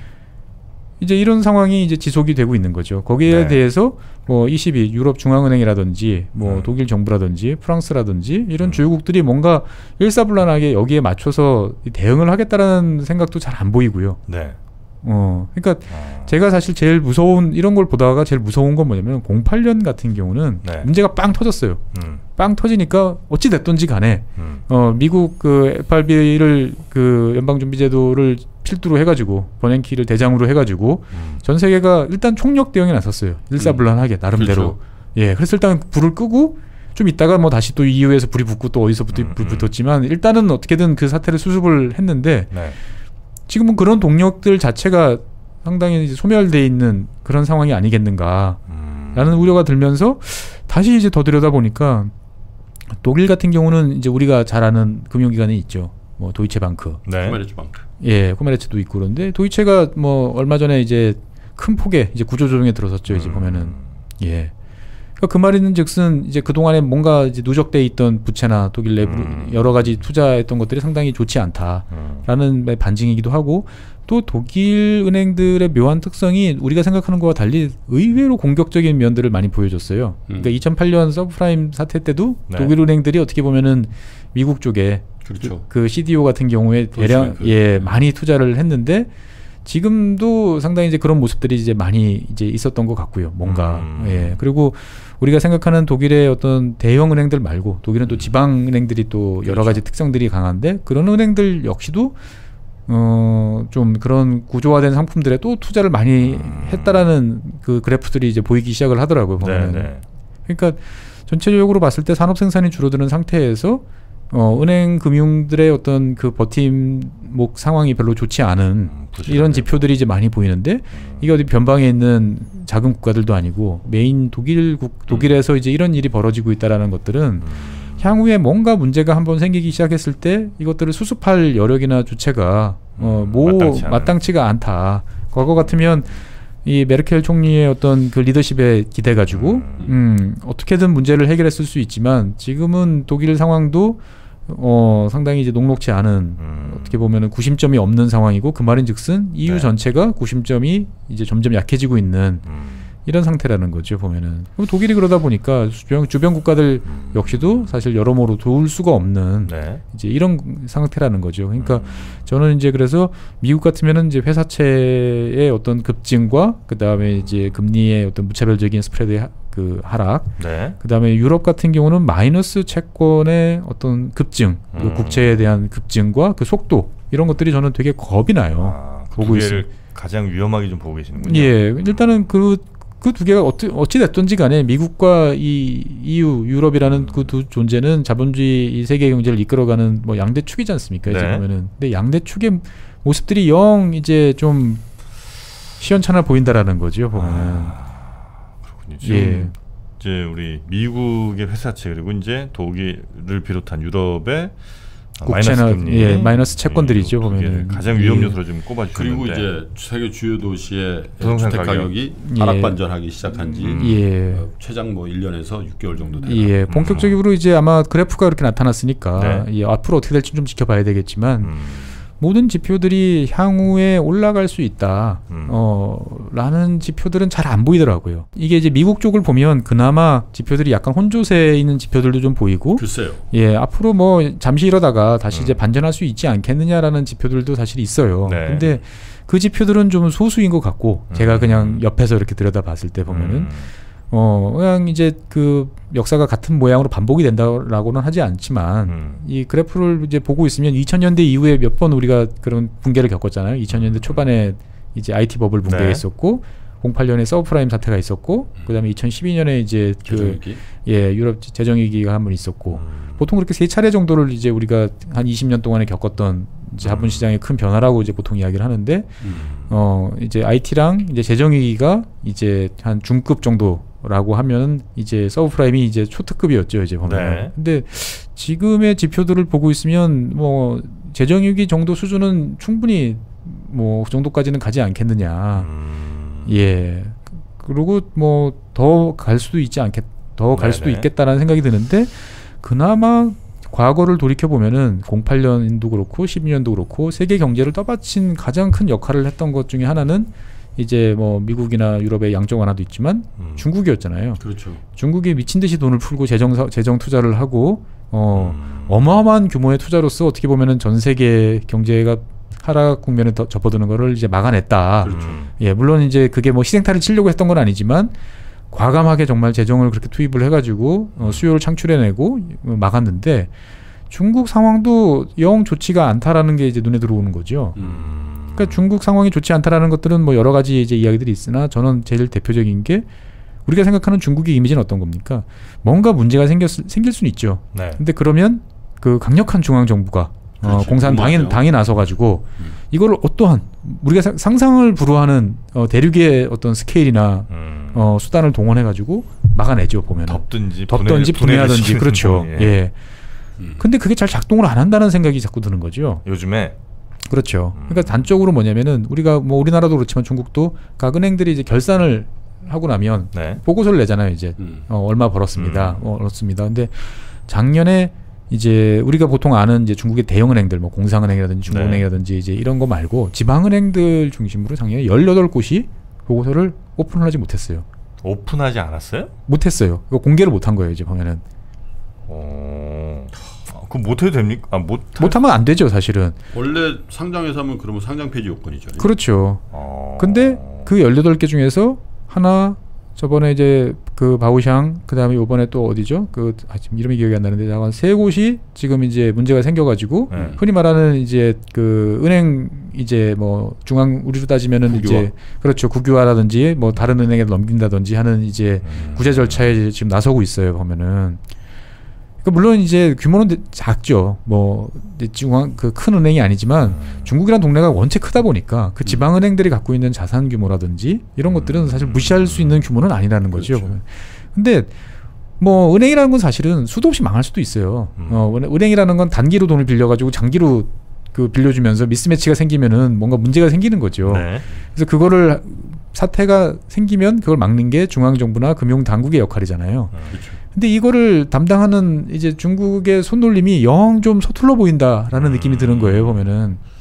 이제 이런 상황이 이제 지속이 되고 있는 거죠. 거기에 대해서 뭐 ECB, 유럽 중앙은행이라든지 뭐 독일 정부라든지 프랑스라든지 이런 주요국들이 뭔가 일사불란하게 여기에 맞춰서 대응을 하겠다라는 생각도 잘 안 보이고요. 그러니까 제가 사실 제일 무서운 이런 걸 보다가 제일 무서운 건 뭐냐면 08년 같은 경우는 문제가 빵 터졌어요. 빵 터지니까 어찌 됐든지 간에 미국 그 FRB를 그 연방준비제도를 필두로 해가지고 버냉키를 대장으로 해가지고 전 세계가 일단 총력 대응에 나섰어요. 일사불란하게 나름대로. 그렇죠. 예, 그래서 일단 불을 끄고 좀 있다가 뭐 다시 또 EU에서 불이 붙고 또 어디서 불이 붙었지만 일단은 어떻게든 그 사태를 수습을 했는데 지금은 그런 동력들 자체가 상당히 이제 소멸돼 있는 그런 상황이 아니겠는가라는 우려가 들면서 다시 이제 더 들여다 보니까 독일 같은 경우는 이제 우리가 잘 아는 금융기관이 있죠. 뭐 도이체방크, 코메르츠방크, 예, 코메르츠도 있고 그런데 도이체가 뭐 얼마 전에 이제 큰 폭의 이제 구조조정에 들어섰죠. 이제 보면은 예. 그러니까 그 말인즉슨 이제 그 동안에 뭔가 이제 누적돼 있던 부채나 독일 내부 여러 가지 투자했던 것들이 상당히 좋지 않다라는 반증이기도 하고 또 독일 은행들의 묘한 특성이 우리가 생각하는 것과 달리 의외로 공격적인 면들을 많이 보여줬어요. 그러니까 2008년 서브프라임 사태 때도 독일 은행들이 어떻게 보면은 미국 쪽에 그 CDO 같은 경우에 대량 많이 투자를 했는데 지금도 상당히 이제 그런 모습들이 이제 많이 이제 있었던 것 같고요. 뭔가 예. 그리고 우리가 생각하는 독일의 어떤 대형 은행들 말고 독일은 또 지방 은행들이 또 여러 가지 특성들이 강한데 그런 은행들 역시도 좀 그런 구조화된 상품들에 또 투자를 많이 했다라는 그 그래프들이 이제 보이기 시작을 하더라고요. 보면. 그러니까 전체적으로 봤을 때 산업 생산이 줄어드는 상태에서 은행 금융들의 어떤 그 버팀목 상황이 별로 좋지 않은 이런 지표들이 이제 많이 보이는데 이게 어디 변방에 있는 작은 국가들도 아니고 메인 독일에서 이제 이런 일이 벌어지고 있다라는 것들은 향후에 뭔가 문제가 한번 생기기 시작했을 때 이것들을 수습할 여력이나 주체가 마땅치가 않다. 과거 같으면 이 메르켈 총리의 어떤 그 리더십에 기대 가지고 어떻게든 문제를 해결했을 수 있지만 지금은 독일 상황도 상당히 이제 녹록지 않은 어떻게 보면은 구심점이 없는 상황이고 그 말인즉슨 EU 전체가 구심점이 이제 점점 약해지고 있는 이런 상태라는 거죠 보면은. 독일이 그러다 보니까 주변 국가들 역시도 사실 여러모로 도울 수가 없는 네. 이제 이런 상태라는 거죠. 그러니까 저는 이제 그래서 미국 같으면은 이제 회사채의 어떤 급증과 그 다음에 이제 금리의 어떤 무차별적인 스프레드의 그 하락, 네. 그 다음에 유럽 같은 경우는 마이너스 채권의 어떤 급증, 그 국채에 대한 급증과 그 속도 이런 것들이 저는 되게 겁이 나요. 보고 있어요. 가장 위험하게 좀 보고 계시는군요. 예, 일단은 그 두 개가 어찌 됐든지 간에 미국과 이 EU, 유럽이라는 그 두 존재는 자본주의 이 세계 경제를 이끌어가는 뭐 양대 축이지 않습니까? 네. 이제 보면은. 근데 양대 축의 모습들이 영 이제 좀 시원찮아 보인다라는 거죠, 보면은. 그렇군요. 지금 예. 이제 우리 미국의 회사채 그리고 이제 독일을 비롯한 유럽의 국채나 예, 마이너스 채권들이죠 보면은 가장 위험 요소로 좀 꼽아주셨는데 그리고 이제 세계 주요 도시의 부동산 주택 가격이 예. 하락반전하기 시작한지 예. 최장 뭐 1년에서 6개월 정도 되나. 예, 본격적으로 이제 아마 그래프가 그렇게 나타났으니까 네. 예, 앞으로 어떻게 될지 좀 지켜봐야 되겠지만 모든 지표들이 향후에 올라갈 수 있다. 라는 지표들은 잘 안 보이더라고요. 이게 이제 미국 쪽을 보면 그나마 지표들이 약간 혼조세에 있는 지표들도 좀 보이고. 글쎄요. 예, 앞으로 뭐 잠시 이러다가 다시 이제 반전할 수 있지 않겠느냐라는 지표들도 사실 있어요. 네. 근데 그 지표들은 좀 소수인 것 같고 제가 그냥 옆에서 이렇게 들여다봤을 때 보면은 그냥 이제 그 역사가 같은 모양으로 반복이 된다라고는 하지 않지만 이 그래프를 이제 보고 있으면 2000년대 이후에 몇 번 우리가 그런 붕괴를 겪었잖아요. 2000년대 초반에 이제 IT 버블 붕괴가 네. 있었고 08년에 서브프라임 사태가 있었고 그다음에 2012년에 이제 재정위기? 유럽 재정위기가 한 번 있었고 보통 그렇게 세 차례 정도를 이제 우리가 한 20년 동안에 겪었던 자본 시장의 큰 변화라고 이제 보통 이야기를 하는데 이제 IT랑 이제 재정위기가 이제 한 중급 정도라고 하면 이제 서브프라임이 이제 초특급이었죠 이제 보면. 네. 근데 지금의 지표들을 보고 있으면 뭐 재정위기 정도 수준은 충분히 뭐 그 정도까지는 가지 않겠느냐. 예. 그리고 뭐 더 갈 수도 있지 더 갈 수도 있겠다라는 생각이 드는데 그나마 과거를 돌이켜 보면은 08년도 그렇고 12년도 그렇고 세계 경제를 떠받친 가장 큰 역할을 했던 것 중에 하나는 이제 뭐 미국이나 유럽의 양적 완화도 있지만 중국이었잖아요. 그렇죠. 중국이 미친 듯이 돈을 풀고 재정 투자를 하고 어마어마한 규모의 투자로서 어떻게 보면은 전 세계 경제가 하락 국면에 접어드는 거를 이제 막아냈다. 그렇죠. 예, 물론 이제 그게 뭐 희생타를 치려고 했던 건 아니지만 과감하게 정말 재정을 그렇게 투입을 해가지고 수요를 창출해내고 막았는데 중국 상황도 영 좋지가 않다라는 게 이제 눈에 들어오는 거죠. 그러니까 중국 상황이 좋지 않다라는 것들은 뭐 여러 가지 이제 이야기들이 있으나 저는 제일 대표적인 게 우리가 생각하는 중국의 이미지는 어떤 겁니까? 뭔가 문제가 생길 수는 있죠. 네. 근데 그러면 그 강력한 중앙 정부가 그렇죠. 공산당이 나서 가지고 이걸 어떠한 우리가 상상을 불허하는 대륙의 어떤 스케일이나 수단을 동원해 가지고 막아내죠 보면 덮든지 분해하든지 그렇죠. 예. 근데 그게 잘 작동을 안 한다는 생각이 자꾸 드는 거죠. 요즘에 그렇죠. 그러니까 단적으로 뭐냐면은 우리가 뭐 우리나라도 그렇지만 중국도 각 은행들이 이제 결산을 하고 나면 네. 보고서를 내잖아요. 이제 얼마 벌었습니다. 얻었습니다. 근데 작년에 이제 우리가 보통 아는 이제 중국의 대형 은행들 뭐 공상은행이라든지 중국은행이라든지 이제 이런 거 말고 지방은행들 중심으로 작년에 18곳이 보고서를 오픈을 하지 못했어요. 오픈하지 않았어요? 못했어요. 이거 공개를 못한 거예요. 이제 보면은. 그럼 못해도 됩니까? 못하면 안 되죠, 사실은. 원래 상장회사 하면 그러면 상장 폐지 요건이죠. 그렇죠. 근데 그 18개 중에서 하나 저번에 이제 그 바오샹 그다음에 이번에 또 어디죠? 지금 이름이 기억이 안 나는데 약간 세 곳이 지금 이제 문제가 생겨가지고 흔히 말하는 이제 그 은행 이제 뭐 중앙 우리로 따지면은 국유화. 이제 그렇죠 국유화라든지 뭐 다른 은행에 넘긴다든지 하는 이제 구제 절차에 지금 나서고 있어요 보면은. 그러니까 물론 이제 규모는 작죠. 뭐 중앙 그 큰 은행이 아니지만 중국이란 동네가 원체 크다 보니까 그 지방 은행들이 갖고 있는 자산 규모라든지 이런 것들은 사실 무시할 수 있는 규모는 아니라는 거죠. 그렇죠. 근데 뭐 은행이라는 건 사실은 수도 없이 망할 수도 있어요. 은행이라는 건 단기로 돈을 빌려가지고 장기로 그 빌려주면서 미스매치가 생기면은 뭔가 문제가 생기는 거죠. 네. 그래서 그거를 사태가 생기면 그걸 막는 게 중앙 정부나 금융 당국의 역할이잖아요. 그렇죠. 근데 이거를 담당하는 이제 중국의 손놀림이 영 좀 서툴러 보인다라는 느낌이 드는 거예요 보면은.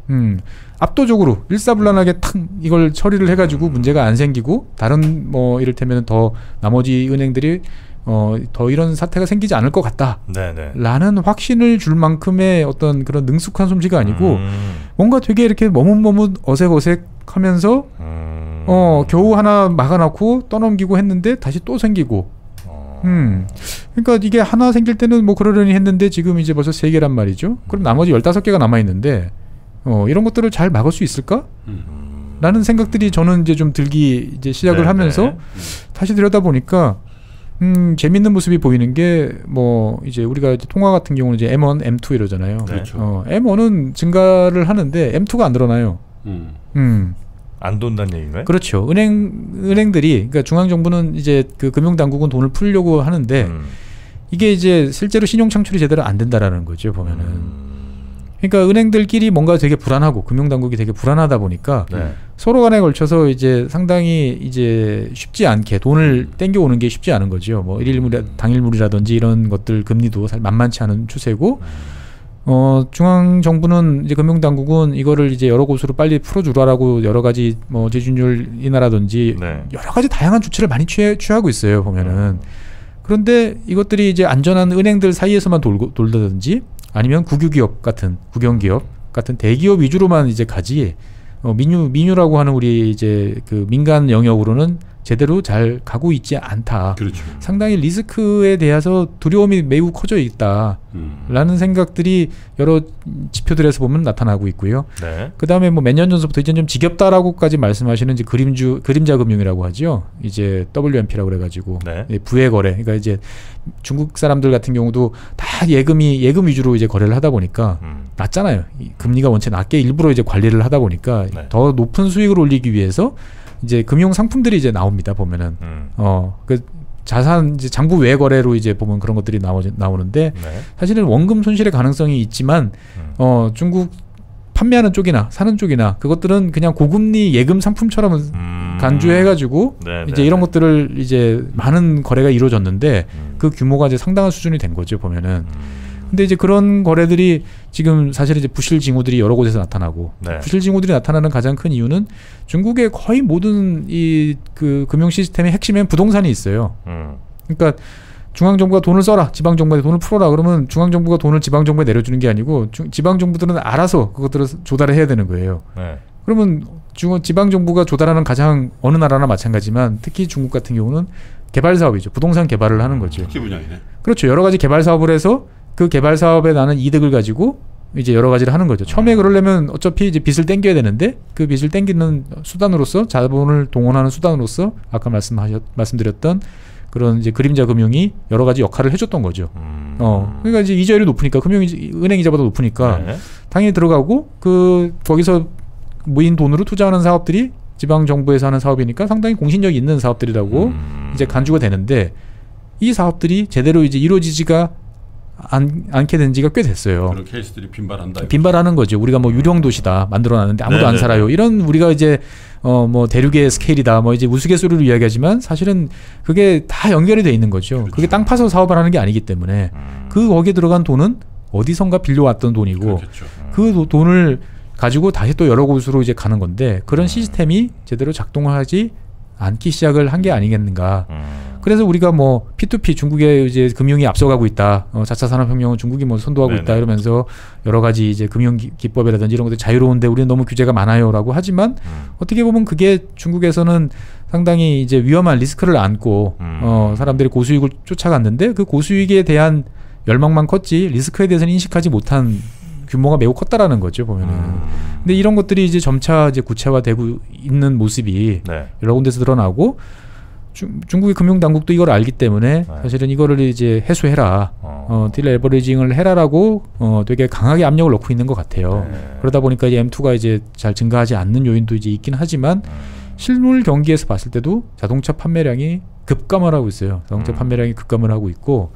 압도적으로 일사불란하게 탁 이걸 처리를 해가지고 문제가 안 생기고 다른 뭐 이를테면 더 나머지 은행들이 더 이런 사태가 생기지 않을 것 같다. 네네. 라는 확신을 줄 만큼의 어떤 그런 능숙한 솜씨가 아니고 뭔가 되게 이렇게 머뭇머뭇 어색어색하면서 겨우 하나 막아놓고 떠넘기고 했는데 다시 또 생기고. 그러니까 이게 하나 생길 때는 뭐 그러려니 했는데 지금 이제 벌써 3개란 말이죠. 그럼 나머지 15개가 남아있는데 이런 것들을 잘 막을 수 있을까? 라는 생각들이 저는 이제 좀 들기 이제 시작을 네네. 하면서 다시 들여다보니까 재밌는 모습이 보이는 게 뭐 이제 우리가 이제 통화 같은 경우는 이제 M1, M2 이러잖아요. 그렇죠. M1은 증가를 하는데 M2가 안 늘어나요. 안 돈다는 얘기인가요? 그렇죠. 은행들이 그러니까 중앙정부는 이제 그 금융당국은 돈을 풀려고 하는데 이게 이제 실제로 신용 창출이 제대로 안 된다라는 거죠, 보면은. 그러니까 은행들끼리 뭔가 되게 불안하고 금융당국이 되게 불안하다 보니까 네. 서로 간에 걸쳐서 이제 상당히 이제 쉽지 않게 돈을 땡겨오는 게 쉽지 않은 거죠. 뭐 당일물이라든지 이런 것들 금리도 만만치 않은 추세고 중앙정부는 이제 금융당국은 이거를 이제 여러 곳으로 빨리 풀어주라라고 여러 가지 뭐 지준율 인하라든지 네. 여러 가지 다양한 조치를 많이 취하고 있어요, 보면은. 그런데 이것들이 이제 안전한 은행들 사이에서만 돌다든지 아니면 국유기업 같은 국영기업 같은 대기업 위주로만 이제 가지 민유라고 하는 우리 이제 그 민간 영역으로는 제대로 잘 가고 있지 않다. 그렇죠. 상당히 리스크에 대해서 두려움이 매우 커져 있다라는 생각들이 여러 지표들에서 보면 나타나고 있고요. 네. 그 다음에 뭐 몇 년 전부터 이제 좀 지겹다라고까지 말씀하시는 이제 그림자 금융이라고 하죠. 이제 WMP라고 그래가지고 네. 부의 거래. 그러니까 이제 중국 사람들 같은 경우도 다 예금 위주로 이제 거래를 하다 보니까 낮잖아요. 금리가 원체 낮게 일부러 이제 관리를 하다 보니까 네. 더 높은 수익을 올리기 위해서 이제 금융 상품들이 이제 나옵니다, 보면은. 그 자산 이제 장부 외 거래로 이제 보면 그런 것들이 나오는데 네. 사실은 원금 손실의 가능성이 있지만 중국 판매하는 쪽이나 사는 쪽이나 그것들은 그냥 고금리 예금 상품처럼 간주해가지고 이제 이런 것들을 이제 많은 거래가 이루어졌는데 그 규모가 이제 상당한 수준이 된 거죠, 보면은. 근데 이제 그런 거래들이 지금 사실 이제 부실 징후들이 여러 곳에서 나타나고 네. 부실 징후들이 나타나는 가장 큰 이유는 중국의 거의 모든 이 그 금융 시스템의 핵심엔 부동산이 있어요. 그러니까 중앙정부가 돈을 써라, 지방정부에 돈을 풀어라 그러면 중앙정부가 돈을 지방정부에 내려주는 게 아니고 지방정부들은 알아서 그것들을 조달을 해야 되는 거예요. 네. 그러면 지방정부가 조달하는 가장 어느 나라나 마찬가지지만 특히 중국 같은 경우는 개발 사업이죠. 부동산 개발을 하는 거죠. 특기 분야이네. 그렇죠. 여러 가지 개발 사업을 해서 그 개발 사업에 나는 이득을 가지고 이제 여러 가지를 하는 거죠. 처음에 그러려면 어차피 이제 빚을 땡겨야 되는데 그 빚을 땡기는 수단으로서 자본을 동원하는 수단으로서 아까 말씀드렸던 그런 이제 그림자 금융이 여러 가지 역할을 해줬던 거죠. 그러니까 이제 이자율이 높으니까 은행 이자보다 높으니까 네. 당연히 들어가고 거기서 모인 돈으로 투자하는 사업들이 지방 정부에서 하는 사업이니까 상당히 공신력이 있는 사업들이라고 이제 간주가 되는데 이 사업들이 제대로 이제 이루어지지가 않게 된 지가 꽤 됐어요. 그런 케이스들이 빈발한다. 빈발하는 거죠. 우리가 뭐 유령 도시다 만들어놨는데 아무도 안 살아요. 이런 우리가 이제 뭐 대륙의 스케일이다. 뭐 이제 우스갯소리로 이야기하지만 사실은 그게 다 연결이 돼 있는 거죠. 그렇죠. 그게 땅 파서 사업을 하는 게 아니기 때문에 거기에 들어간 돈은 어디선가 빌려왔던 돈이고 그렇겠죠. 그 돈을 가지고 다시 또 여러 곳으로 이제 가는 건데 그런 시스템이 제대로 작동하지 않기 시작을 한 게 아니겠는가. 그래서 우리가 뭐 P2P 중국의 이제 금융이 앞서가고 있다. 4차 산업혁명은 중국이 뭐 선도하고 있다 이러면서 여러 가지 이제 금융 기법이라든지 이런 것들 자유로운데 우리는 너무 규제가 많아요라고 하지만 어떻게 보면 그게 중국에서는 상당히 이제 위험한 리스크를 안고 사람들이 고수익을 쫓아갔는데 그 고수익에 대한 열망만 컸지 리스크에 대해서는 인식하지 못한 규모가 매우 컸다라는 거죠, 보면은. 근데 이런 것들이 이제 점차 이제 구체화되고 있는 모습이 여러 군데서 드러나고 중국의 금융당국도 이걸 알기 때문에 사실은 이거를 이제 해소해라, 딜 레버리징을 해라라고 되게 강하게 압력을 넣고 있는 것 같아요. 그러다 보니까 이제 M2가 이제 잘 증가하지 않는 요인도 이제 있긴 하지만 실물 경기에서 봤을 때도 자동차 판매량이 급감을 하고 있어요. 자동차 판매량이 급감을 하고 있고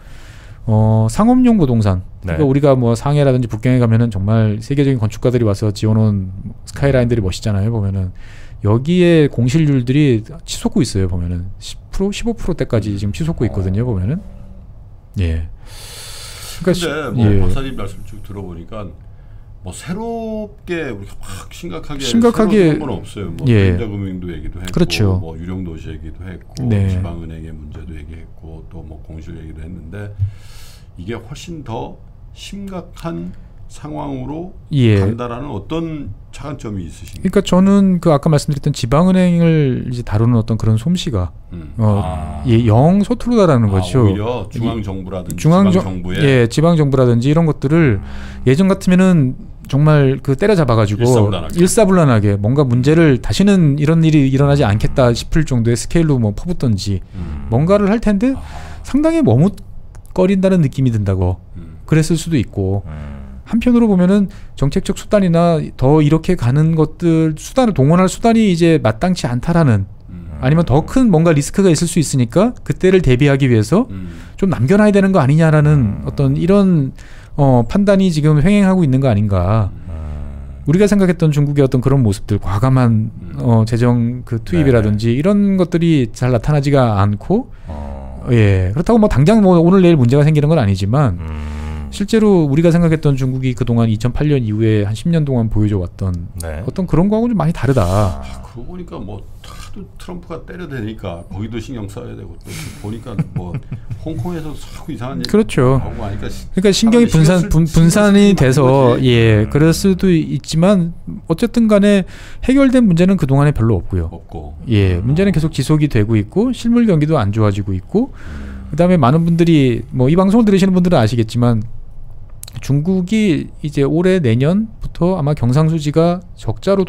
상업용 부동산. 그러니까 우리가 뭐 상해라든지 북경에 가면은 정말 세계적인 건축가들이 와서 지어놓은 스카이라인들이 멋있잖아요. 보면은 여기에 공실률들이 치솟고 있어요. 보면은 10%, 15%대까지 지금 치솟고 있거든요. 보면은 근데 뭐 박사님 말씀 쭉 들어보니까 뭐 새롭게 우리가 막 심각하게 건 없어요. 뭐 그림자금융도 얘기도 했고, 그렇죠. 뭐 유령도시 얘기도 했고, 네. 지방은행의 문제도 얘기했고, 또 뭐 공실 얘기도 했는데 이게 훨씬 더 심각한 상황으로 간다라는 어떤 차관점이 있으십니까? 그러니까 저는 그 아까 말씀드렸던 지방은행을 이제 다루는 어떤 그런 솜씨가 영 서투르다라는 거죠. 오히려 중앙정부라든지 지방정부의 지방정부라든지 이런 것들을 예전 같으면은 정말 그 때려잡아가지고 일사불란하게 뭔가 문제를 다시는 이런 일이 일어나지 않겠다 싶을 정도의 스케일로 뭐 퍼붓던지 뭔가를 할 텐데 상당히 머뭇거린다는 느낌이 든다고 그랬을 수도 있고 한편으로 보면은 정책적 수단이나 더 이렇게 가는 것들 수단을 동원할 수단이 이제 마땅치 않다라는 아니면 더 큰 뭔가 리스크가 있을 수 있으니까 그때를 대비하기 위해서 좀 남겨놔야 되는 거 아니냐라는 어떤 이런 판단이 지금 횡행하고 있는 거 아닌가. 우리가 생각했던 중국의 어떤 그런 모습들, 과감한 재정 그 투입이라든지 이런 것들이 잘 나타나지가 않고, 그렇다고 뭐 당장 뭐 오늘 내일 문제가 생기는 건 아니지만 실제로 우리가 생각했던 중국이 그동안 2008년 이후에 한 10년 동안 보여줘 왔던 어떤 그런 거하고는 좀 많이 다르다. 그러고 보니까 뭐 하도 트럼프가 때려대니까 거기도 신경 써야 되고 또 보니까 뭐 홍콩에서 자꾸 이상한 얘기 그렇죠. 하고 하니까 그러니까 신경이 분산이 돼서 그럴 수도 있지만 어쨌든 간에 해결된 문제는 그동안에 별로 없고요. 문제는 계속 지속이 되고 있고 실물 경기도 안 좋아지고 있고 그다음에 많은 분들이 뭐 이 방송을 들으시는 분들은 아시겠지만 중국이 이제 올해 내년부터 아마 경상수지가 적자로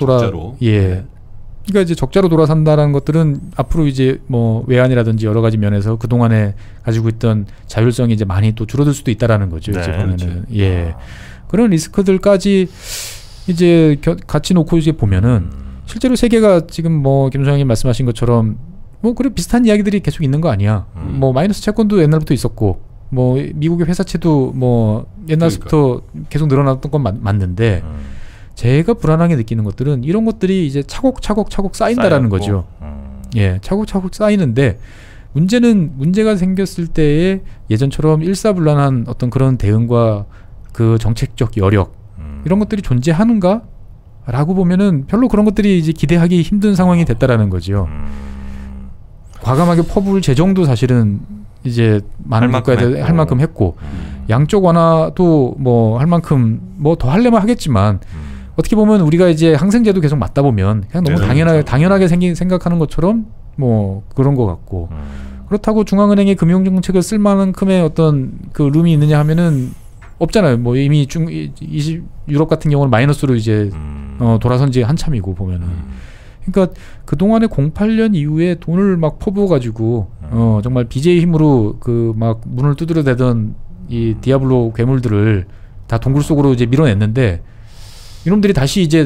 그러니까 이제 적자로 돌아선다라는 것들은 앞으로 이제 뭐 외환이라든지 여러 가지 면에서 그 동안에 가지고 있던 자율성이 이제 많이 또 줄어들 수도 있다라는 거죠. 이제 보면은 그런 리스크들까지 이제 같이 놓고 이제 보면은 실제로 세계가 지금 뭐 김 소장님 말씀하신 것처럼 뭐 그래 비슷한 이야기들이 계속 있는 거 아니야. 뭐 마이너스 채권도 옛날부터 있었고 뭐 미국의 회사채도 뭐 옛날부터 계속 늘어났던 건 맞는데. 제가 불안하게 느끼는 것들은 이런 것들이 이제 차곡차곡 쌓인다라는 거죠. 차곡차곡 쌓이는데 문제가 생겼을 때에 예전처럼 일사불란한 어떤 그런 대응과 그 정책적 여력 이런 것들이 존재하는가라고 보면은 별로 그런 것들이 이제 기대하기 힘든 상황이 됐다라는 거죠. 과감하게 퍼부을 재정도 사실은 이제 많은 국가에 할 만큼 했고 양쪽 완화도 뭐 할 만큼 뭐 더 하려면 하겠지만. 어떻게 보면 우리가 이제 항생제도 계속 맞다 보면 그냥 너무 당연하게 생각하는 것처럼 뭐 그런 것 같고 그렇다고 중앙은행의 금융정책을 쓸 만큼의 어떤 그 룸이 있느냐 하면은 없잖아요. 뭐 이미 유럽 같은 경우는 마이너스로 이제 돌아선 지 한참이고 보면은 그러니까 그 동안에 08년 이후에 돈을 막 퍼부어가지고 정말 BJ 힘으로 그 막 문을 두드려대던 이 디아블로 괴물들을 다 동굴 속으로 이제 밀어냈는데. 이놈들이 다시 이제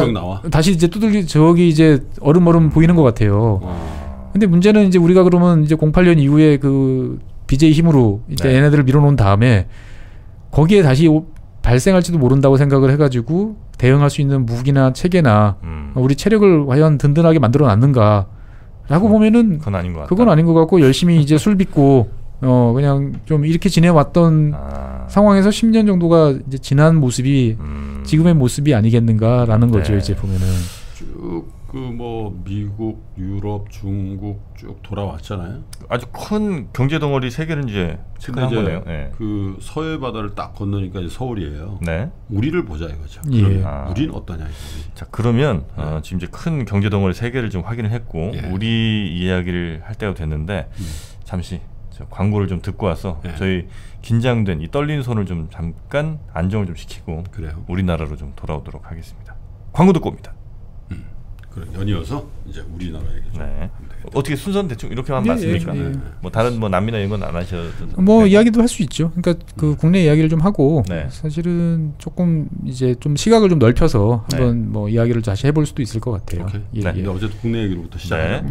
다시 이제 저기 이제 얼음 보이는 것 같아요. 근데 문제는 이제 우리가 그러면 이제 08년 이후에 그 BJ 힘으로 이제 얘네들을 밀어놓은 다음에 거기에 다시 발생할지도 모른다고 생각을 해가지고 대응할 수 있는 무기나 체계나 우리 체력을 과연 든든하게 만들어 놨는가라고 보면은 그건 아닌 것 같고 열심히 이제 술 빚고 그냥 좀 이렇게 지내왔던 상황에서 10년 정도가 이제 지난 모습이 지금의 모습이 아니겠는가라는 거죠. 이제 보면은 쭉 그 뭐 미국, 유럽, 중국 쭉 돌아왔잖아요. 아주 큰 경제 덩어리 세 개는 이제 체크한 거네요. 그 서해 바다를 딱 건너니까 이제 서울이에요. 우리를 보자 이거죠. 우리는 어떠냐 이거지. 자 그러면 지금 이제 큰 경제 덩어리 세 개를 좀 확인을 했고 우리 이야기를 할 때가 됐는데 잠시. 광고를 좀 듣고 와서 저희 긴장된 이 떨리는 손을 좀 잠깐 안정을 좀 시키고 우리나라로 좀 돌아오도록 하겠습니다. 광고 듣고 옵니다. 그래 연이어서 이제 우리나라 얘기 좀 어떻게 순서는 대충 이렇게 하면 맞습니까? 뭐 다른 뭐 남미나 이런 건 안 하셔도 뭐 이야기도 할 수 있죠. 그러니까 그 국내 이야기를 좀 하고 사실은 조금 이제 좀 시각을 좀 넓혀서 한번 뭐 이야기를 다시 해볼 수도 있을 것 같아요. 근데 어쨌든 국내 얘기로부터 시작하자.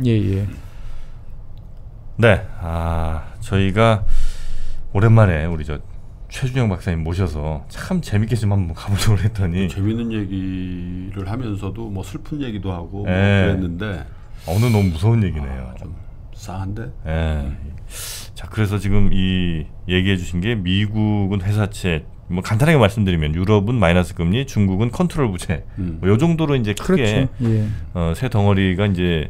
저희가 오랜만에 우리 저 최준영 박사님 모셔서 참 재밌게 좀 한번 가보려고 했더니 재밌는 얘기를 하면서도 뭐 슬픈 얘기도 하고 뭐 그랬는데 오늘 너무 무서운 얘기네요. 좀 싸한데? 자 그래서 지금 이 얘기해 주신 게 미국은 회사채 뭐 간단하게 말씀드리면 유럽은 마이너스 금리, 중국은 컨트롤 부채. 뭐 요 정도로 이제 크게 그렇죠. 예. 새 덩어리가 이제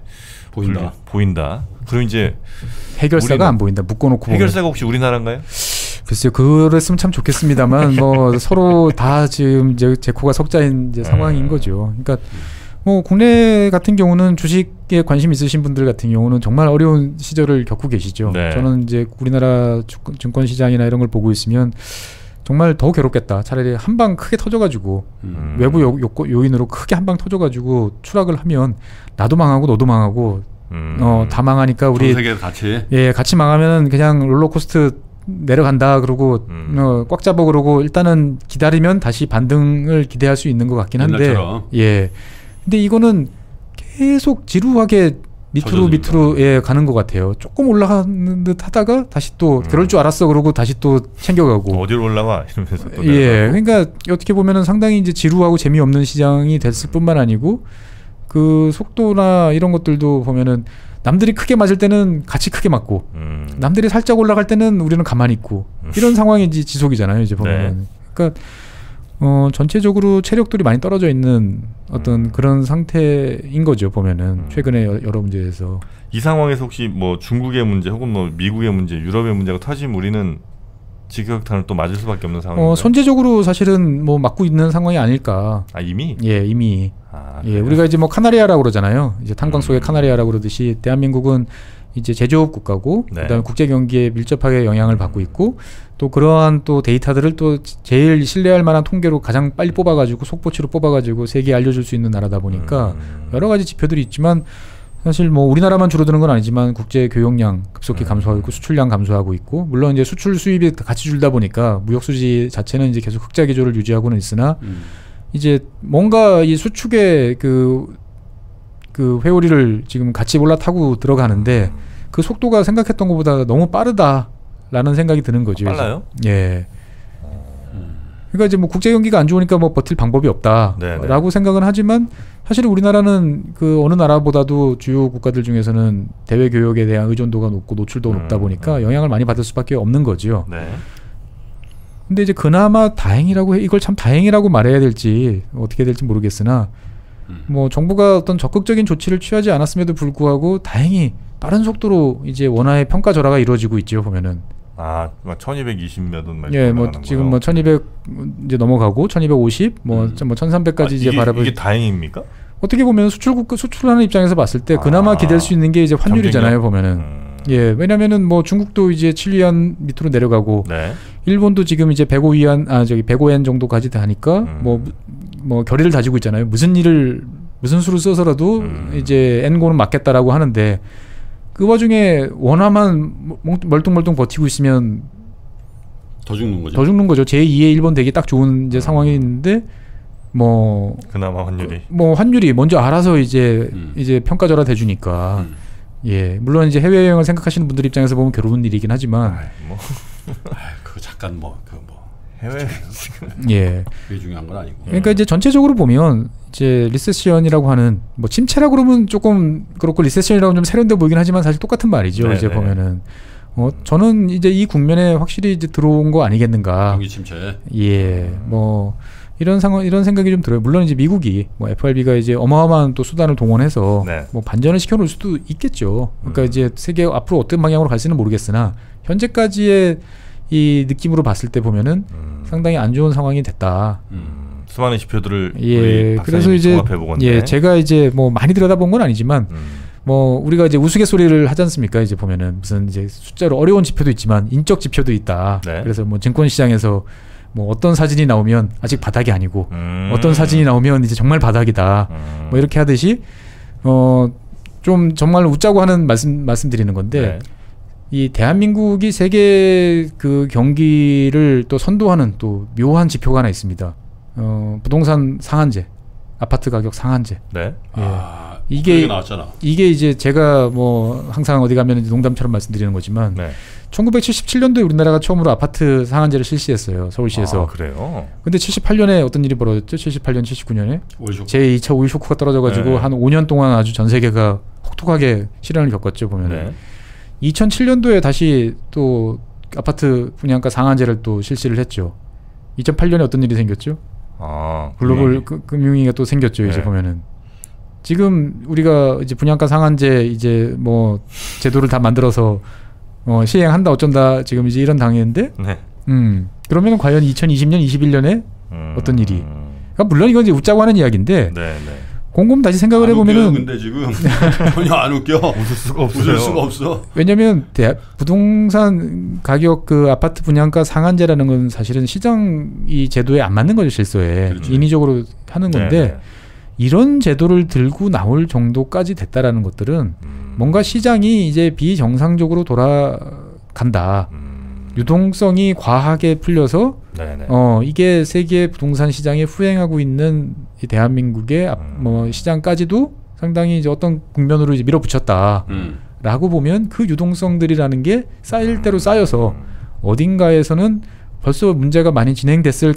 보인다. 그럼 이제 해결사가 안 보인다. 묶어놓고 해결사가 혹시 우리나라인가요? 글쎄요, 그랬으면 참 좋겠습니다만 뭐 서로 다 지금 이제 제코가 석자인 이제 상황인 거죠. 그러니까 뭐 국내 같은 경우는 주식에 관심 있으신 분들 같은 경우는 정말 어려운 시절을 겪고 계시죠. 네. 저는 이제 우리나라 증권 시장이나 이런 걸 보고 있으면 정말 더 괴롭겠다. 차라리 한 방 크게 터져가지고 외부 요인으로 크게 한 방 터져가지고 추락을 하면 나도 망하고 너도 망하고 다 망하니까 우리 전 세계 같이 같이 망하면 그냥 롤러코스터 내려간다 그러고 꽉 잡아 그러고 일단은 기다리면 다시 반등을 기대할 수 있는 것 같긴 한데 옛날처럼. 근데 이거는 계속 지루하게 밑으로 가는 것 같아요. 조금 올라가는 듯 하다가 다시 또 그럴 줄 알았어 그러고 다시 또 챙겨가고 어디로 올라가 이러면서 또 그러니까 어떻게 보면은 상당히 이제 지루하고 재미없는 시장이 됐을 뿐만 아니고 그 속도나 이런 것들도 보면은 남들이 크게 맞을 때는 같이 크게 맞고 남들이 살짝 올라갈 때는 우리는 가만히 있고 이런 상황이 이제 지속이잖아요. 이제 보면은 네. 그러니까 전체적으로 체력들이 많이 떨어져 있는 어떤 그런 상태인 거죠. 보면은 최근에 여러 문제에서 이 상황에서 혹시 뭐 중국의 문제 혹은 뭐 미국의 문제, 유럽의 문제가 터지면 우리는 직격탄을 또 맞을 수밖에 없는 상황인가요? 선제적으로 사실은 뭐 맞고 있는 상황이 아닐까. 이미? 이미. 우리가 이제 뭐 카나리아라고 그러잖아요. 이제 탄광 속의 카나리아라고 그러듯이 대한민국은 이제 제조업 국가고 그다음에 국제 경기에 밀접하게 영향을 받고 있고 또 그러한 또 데이터들을 또 제일 신뢰할 만한 통계로 가장 빨리 뽑아가지고 속보치로 뽑아가지고 세계에 알려줄 수 있는 나라다 보니까 여러 가지 지표들이 있지만 사실 뭐 우리나라만 줄어드는 건 아니지만 국제 교역량 급속히 감소하고 있고 수출량 감소하고 있고 물론 이제 수출 수입이 같이 줄다 보니까 무역 수지 자체는 이제 계속 흑자 기조를 유지하고는 있으나 이제 뭔가 이 수축의 그 회오리를 지금 같이 올라타고 들어가는데 그 속도가 생각했던 것보다 너무 빠르다라는 생각이 드는 거죠. 빨라요? 예. 그러니까 이제 뭐 국제 경기가 안 좋으니까 뭐 버틸 방법이 없다라고 생각은 하지만 사실 우리나라는 그 어느 나라보다도 주요 국가들 중에서는 대외 교역에 대한 의존도가 높고 노출도가 높다 보니까 영향을 많이 받을 수밖에 없는 거죠. 네. 근데 이제 그나마 다행이라고 이걸 참 다행이라고 말해야 될지 어떻게 될지 모르겠으나 뭐 정부가 어떤 적극적인 조치를 취하지 않았음에도 불구하고 다행히 빠른 속도로 이제 원화의 평가 절하가 이루어지고 있죠. 보면은 1220 몇 원 말고 뭐 지금 뭐 1200 이제 넘어가고 1250 뭐 1300까지 이제 바라볼 이게 다행입니까? 어떻게 보면 수출하는 입장에서 봤을 때 그나마 기댈 수 있는 게 이제 환율이잖아요. 보면은 왜냐면은 뭐 중국도 이제 7위안 밑으로 내려가고 일본도 지금 이제 105위안 105엔 정도까지 다니까 뭐 결의를 다지고 있잖아요. 무슨 수를 써서라도 이제 엔고는 맞겠다라고 하는데 그 와중에 원화만 멀뚱멀뚱 버티고 있으면 더 죽는 거죠. 더 죽는 거죠. 제2의 일본 되기 딱 좋은 이제 상황이 있는데 뭐 그나마 환율이 환율이 먼저 알아서 이제 평가절하 돼주니까 물론 이제 해외 여행을 생각하시는 분들 입장에서 보면 괴로운 일이긴 하지만 그거 잠깐 해외 그게 중요한 건 아니고. 그러니까 이제 전체적으로 보면 이제 리세션이라고 하는 뭐 침체라고 그러면 조금 그렇고 리세션이라고 좀 세련돼 보이긴 하지만 사실 똑같은 말이죠. 이제 보면은 저는 이제 이 국면에 확실히 이제 들어온 거 아니겠는가. 경기 침체. 뭐 이런 생각이 좀 들어요. 물론 이제 미국이 뭐 FRB가 이제 어마어마한 또 수단을 동원해서 뭐 반전을 시켜놓을 수도 있겠죠. 그러니까 이제 세계 앞으로 어떤 방향으로 갈지는 모르겠으나 현재까지의 이 느낌으로 봤을 때 보면은 상당히 안 좋은 상황이 됐다. 수많은 지표들을 우리 그래서 이제 종합해보건데 제가 이제 뭐 많이 들여다본 건 아니지만 뭐 우리가 이제 우스갯소리를 하지 않습니까? 이제 보면은 무슨 이제 숫자로 어려운 지표도 있지만 인적 지표도 있다. 그래서 뭐 증권 시장에서 뭐 어떤 사진이 나오면 아직 바닥이 아니고 어떤 사진이 나오면 이제 정말 바닥이다. 뭐 이렇게 하듯이 좀 정말 웃자고 하는 말씀드리는 건데 이 대한민국이 세계 그 경기를 또 선도하는 또 묘한 지표가 하나 있습니다. 부동산 상한제, 아파트 가격 상한제. 이게 나왔잖아. 이게 이제 제가 뭐 항상 어디 가면 농담처럼 말씀드리는 거지만 1977년도에 우리나라가 처음으로 아파트 상한제를 실시했어요. 서울시에서. 그래요? 근데 78년에 어떤 일이 벌어졌죠? 78년, 79년에 제2차 오일 쇼크가 떨어져가지고 한 5년 동안 아주 전 세계가 혹독하게 시련을 겪었죠. 보면은 2007년도에 다시 또 아파트 분양가 상한제를 또 실시를 했죠. 2008년에 어떤 일이 생겼죠? 글로벌 금융위기가 또 생겼죠. 이제 보면은 지금 우리가 이제 분양가 상한제 이제 뭐 제도를 다 만들어서 시행한다 어쩐다 지금 이제 이런 당위인데, 그러면은 과연 2020년, 21년에 어떤 일이? 그러니까 물론 이건 이제 웃자고 하는 이야기인데. 곰곰 다시 생각을 해보면은 근데 지금 전혀 안 웃겨. 웃을 수가 없어. 왜냐하면 부동산 가격 그 아파트 분양가 상한제라는 건 사실은 시장 이 제도에 안 맞는 거죠. 실소에 그렇죠. 인위적으로 하는 건데 이런 제도를 들고 나올 정도까지 됐다라는 것들은 뭔가 시장이 이제 비정상적으로 돌아간다. 유동성이 과하게 풀려서 이게 세계 부동산 시장에 후행하고 있는 이 대한민국의 뭐 시장까지도 상당히 이제 어떤 국면으로 이제 밀어붙였다라고 보면 그 유동성들이라는 게 쌓일 대로 쌓여서 어딘가에서는 벌써 문제가 많이 진행됐을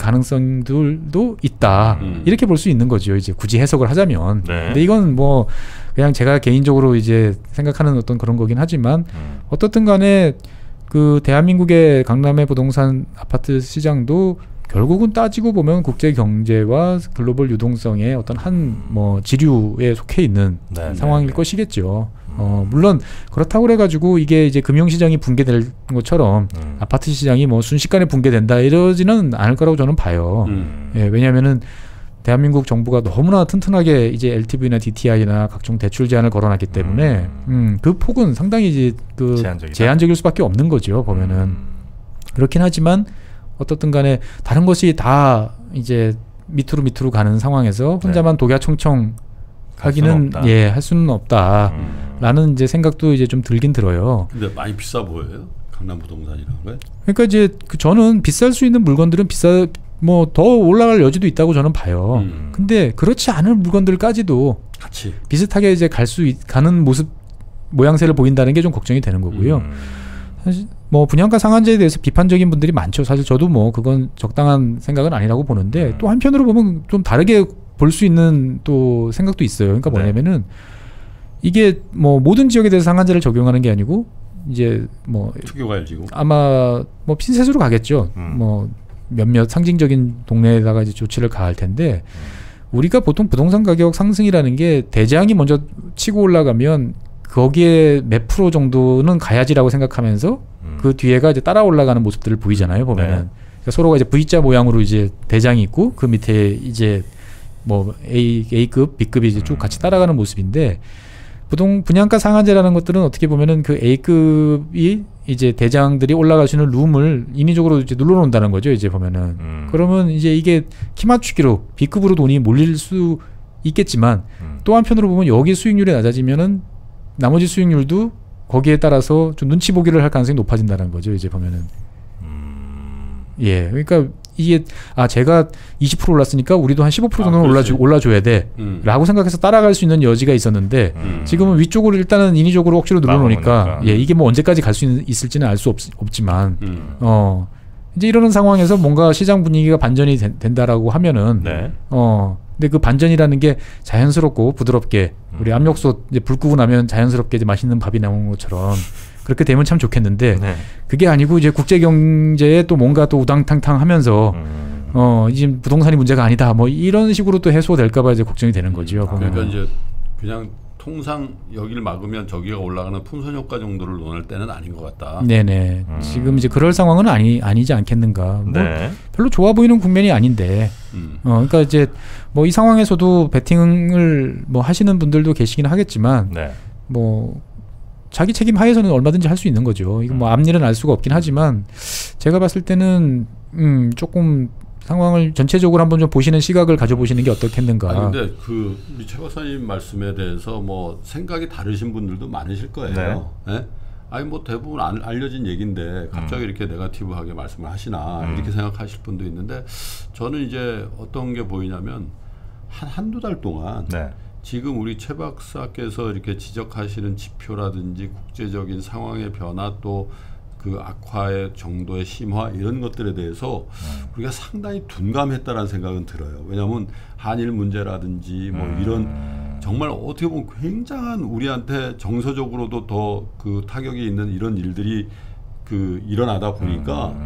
가능성들도 있다. 이렇게 볼 수 있는 거죠. 이제 굳이 해석을 하자면. 근데 이건 뭐 그냥 제가 개인적으로 이제 생각하는 어떤 그런 거긴 하지만 어떻든 간에 그 대한민국의 강남의 부동산 아파트 시장도 결국은 따지고 보면 국제 경제와 글로벌 유동성의 어떤 한 뭐 지류에 속해 있는 상황일 것이겠죠. 물론 그렇다고 그래가지고 이게 이제 금융시장이 붕괴될 것처럼 아파트 시장이 뭐 순식간에 붕괴된다 이러지는 않을 거라고 저는 봐요. 예, 왜냐하면은 대한민국 정부가 너무나 튼튼하게 이제 LTV나 DTI나 각종 대출 제한을 걸어놨기 때문에 그 폭은 상당히 이제 그 제한적일 수밖에 없는 거죠. 보면은 그렇긴 하지만 어떻든 간에 다른 것이 다 이제 밑으로 가는 상황에서 혼자만 독야청청 하기는 할 수는 없다라는 이제 생각도 이제 좀 들긴 들어요. 근데 많이 비싸 보여요? 강남 부동산이라는 거예요? 그러니까 이제 저는 비쌀 수 있는 물건들은 뭐 더 올라갈 여지도 있다고 저는 봐요. 근데 그렇지 않은 물건들까지도 같이 비슷하게 이제 가는 모습 모양새를 보인다는 게 좀 걱정이 되는 거고요. 사실 뭐 분양가 상한제에 대해서 비판적인 분들이 많죠. 사실 저도 뭐 그건 적당한 생각은 아니라고 보는데 또 한편으로 보면 좀 다르게 볼 수 있는 또 생각도 있어요. 그러니까 뭐냐면은 이게 뭐 모든 지역에 대해서 상한제를 적용하는 게 아니고 이제 뭐 투교가 지금 아마 뭐 핀셋으로 가겠죠. 뭐 몇몇 상징적인 동네에다가 이제 조치를 가할 텐데 우리가 보통 부동산 가격 상승이라는 게 대재앙이 먼저 치고 올라가면 거기에 몇 프로 정도는 가야지라고 생각하면서 그 뒤에가 이제 따라 올라가는 모습들을 보이잖아요. 보면은 그러니까 서로가 이제 V자 모양으로 이제 대장이 있고 그 밑에 이제 뭐 A급, B급이 이제 쭉 같이 따라가는 모습인데 분양가 상한제라는 것들은 어떻게 보면은 그 A급이 이제 대장들이 올라갈 수 있는 룸을 인위적으로 이제 눌러놓는다는 거죠. 이제 보면은 그러면 이제 이게 키 맞추기로 B급으로 돈이 몰릴 수 있겠지만 또 한편으로 보면 여기 수익률이 낮아지면은 나머지 수익률도 거기에 따라서 좀 눈치 보기를 할 가능성이 높아진다는 거죠. 이제 보면은 예, 그러니까 이게 제가 20% 올랐으니까 우리도 한 15% 정도는 올라줘야 돼라고 생각해서 따라갈 수 있는 여지가 있었는데 지금은 위쪽으로 일단은 인위적으로 억지로 눌러놓으니까 예, 이게 뭐 언제까지 갈 수 있을지는 알 수 없지만 이제 이러는 상황에서 뭔가 시장 분위기가 반전이 된다라고 하면은 근데 그 반전이라는 게 자연스럽고 부드럽게 우리 압력솥 이제 불 끄고 나면 자연스럽게 이제 맛있는 밥이 나오는 것처럼 그렇게 되면 참 좋겠는데 그게 아니고 이제 국제 경제에 또 뭔가 또 우당탕탕 하면서 이제 부동산이 문제가 아니다 뭐 이런 식으로 또 해소될까 봐 이제 걱정이 되는 거죠. 그러니까 이제 그냥 통상 여기를 막으면 저기가 올라가는 풍선 효과 정도를 논할 때는 아닌 것 같다. 네네. 지금 이제 그럴 상황은 아니지 않겠는가. 뭐 별로 좋아 보이는 국면이 아닌데. 그러니까 이제 뭐 이 상황에서도 베팅을 뭐 하시는 분들도 계시긴 하겠지만 뭐 자기 책임 하에서는 얼마든지 할 수 있는 거죠. 이거 뭐 앞일은 알 수가 없긴 하지만 제가 봤을 때는 조금 상황을 전체적으로 한번 좀 보시는 시각을 가져보시는 게 어떻겠는가. 아니 근데 그 우리 최 박사님 말씀에 대해서 뭐 생각이 다르신 분들도 많으실 거예요. 네? 아니 뭐 대부분 알려진 얘기인데 갑자기 이렇게 네거티브하게 말씀을 하시나 이렇게 생각하실 분도 있는데 저는 이제 어떤 게 보이냐면 한두 달 동안 지금 우리 최 박사께서 이렇게 지적하시는 지표라든지 국제적인 상황의 변화 또 그 악화의 정도의 심화 이런 것들에 대해서 우리가 상당히 둔감했다라는 생각은 들어요. 왜냐하면 한일 문제라든지 뭐 이런 정말 어떻게 보면 굉장한 우리한테 정서적으로도 더 그 타격이 있는 이런 일들이 그 일어나다 보니까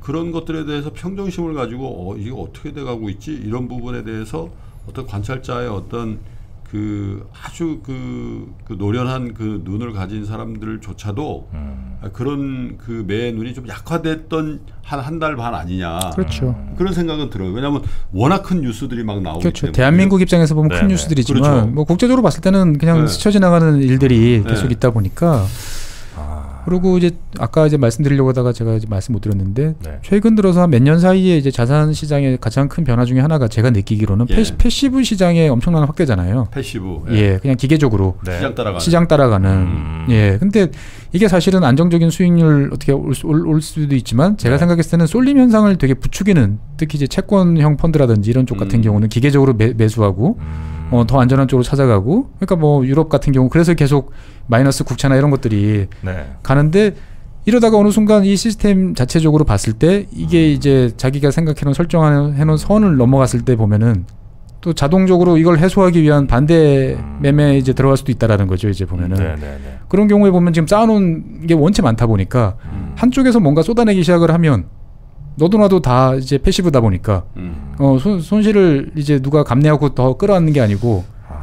그런 것들에 대해서 평정심을 가지고 이게 어떻게 돼가고 있지 이런 부분에 대해서 어떤 관찰자의 어떤 그 아주 그 노련한 그 눈을 가진 사람들조차도 그런 그 매의 눈이 좀 약화됐던 한 달 반 아니냐. 그렇죠. 그런 생각은 들어요. 왜냐하면 워낙 큰 뉴스들이 막 나오기 그렇죠. 때문에. 대한민국 입장에서 보면 큰 뉴스들이지만 그렇죠. 뭐 국제적으로 봤을 때는 그냥 스쳐 지나가는 일들이 계속 있다 보니까. 그리고 이제 아까 이제 말씀드리려고 하다가 제가 이제 말씀 못 드렸는데 최근 들어서 한 몇 년 사이에 이제 자산 시장의 가장 큰 변화 중에 하나가 제가 느끼기로는 패시브 시장의 엄청난 확대잖아요. 패시브. 그냥 기계적으로 시장 따라가는. 근데 이게 사실은 안정적인 수익률 어떻게 올 수도 있지만 제가 생각했을 때는 쏠림 현상을 되게 부추기는 특히 이제 채권형 펀드라든지 이런 쪽 같은 경우는 기계적으로 매수하고 더 안전한 쪽으로 찾아가고 그러니까 뭐 유럽 같은 경우 그래서 계속 마이너스 국채나 이런 것들이 가는데 이러다가 어느 순간 이 시스템 자체적으로 봤을 때 이게 이제 자기가 생각해놓은 설정해놓은 선을 넘어갔을 때 보면은 또 자동적으로 이걸 해소하기 위한 반대 매매에 이제 들어갈 수도 있다라는 거죠. 이제 보면은 그런 경우에 보면 지금 쌓아놓은 게 원체 많다 보니까 한쪽에서 뭔가 쏟아내기 시작을 하면 너도 나도 다 이제 패시브다 보니까 손실을 이제 누가 감내하고 더 끌어안는 게 아니고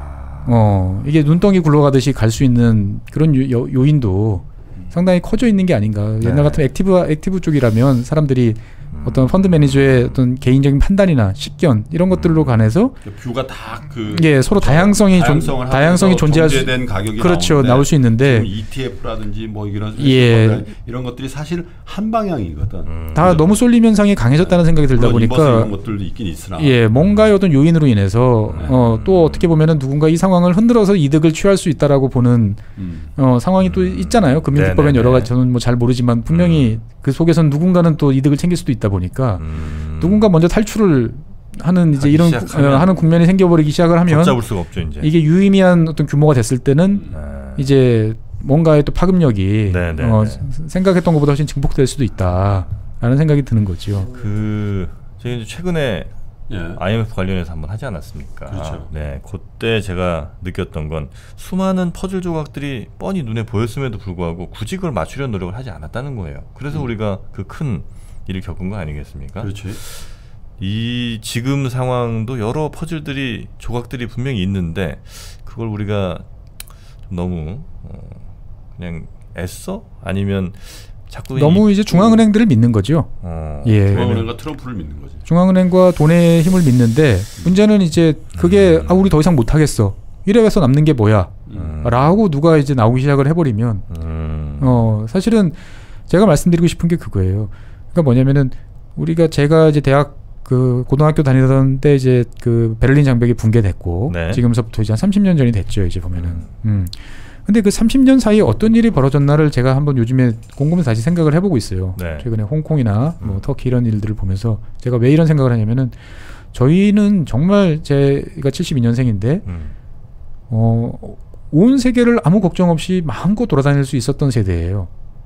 이게 눈덩이 굴러가듯이 갈 수 있는 그런 요인도 상당히 커져 있는 게 아닌가. 옛날 같은 액티브 쪽이라면 사람들이 어떤 펀드 매니저의 어떤 개인적인 판단이나 식견 이런 것들로 관해서 뷰가 다 서로 다양성이 존재할 수 가격이 그렇죠. 나올 수 있는데 ETF라든지 뭐 이런 것들이 사실 한 방향이거든. 다 너무 쏠림 현상이 강해졌다는 생각이 들다 보니까 이런 것들도 있긴 있으나 뭔가의 어떤 요인으로 인해서 또 어떻게 보면은 누군가 이 상황을 흔들어서 이득을 취할 수 있다라고 보는 상황이 또 있잖아요. 금융기법엔 여러 가지 저는 뭐 잘 모르지만 분명히 그 속에선 누군가는 또 이득을 챙길 수도 있다 보니까 누군가 먼저 탈출을 하는 이제 이런 하는 국면이 생겨버리기 시작을 하면 잡을 수가 없죠, 이제. 이게 유의미한 어떤 규모가 됐을 때는 이제 뭔가의 또 파급력이 생각했던 것보다 훨씬 증폭될 수도 있다라는 생각이 드는 거죠. 제가 이제 최근에 IMF 관련해서 한번 하지 않았습니까? 그렇죠. 그때 제가 느꼈던 건 수많은 퍼즐 조각들이 뻔히 눈에 보였음에도 불구하고 굳이 그걸 맞추려는 노력을 하지 않았다는 거예요. 그래서 우리가 그 큰 일을 겪은 거 아니겠습니까? 그렇지. 이 지금 상황도 여러 퍼즐들이 조각들이 분명히 있는데 그걸 우리가 좀 너무 그냥 애써? 아니면 자꾸 너무 이제 중앙은행들을 믿는 거죠. 중앙은행과 트럼프를 믿는 거지. 중앙은행과 돈의 힘을 믿는데 문제는 이제 그게 우리 더 이상 못 하겠어. 이래서 남는 게 뭐야? 라고 누가 이제 나오기 시작을 해버리면 사실은 제가 말씀드리고 싶은 게 그거예요. 그러니까 뭐냐면은 제가 이제 대학 고등학교 다니던 때 이제 그 베를린 장벽이 붕괴됐고 지금서부터 이제 한 30년 전이 됐죠. 이제 보면은. 근데 그 30년 사이에 어떤 일이 벌어졌나를 제가 한번 요즘에 곰곰이 다시 생각을 해보고 있어요. 최근에 홍콩이나 뭐 터키 이런 일들을 보면서 제가 왜 이런 생각을 하냐면은 저희는 정말 제가 72년생인데 온 세계를 아무 걱정 없이 마음껏 돌아다닐 수 있었던 세대예요.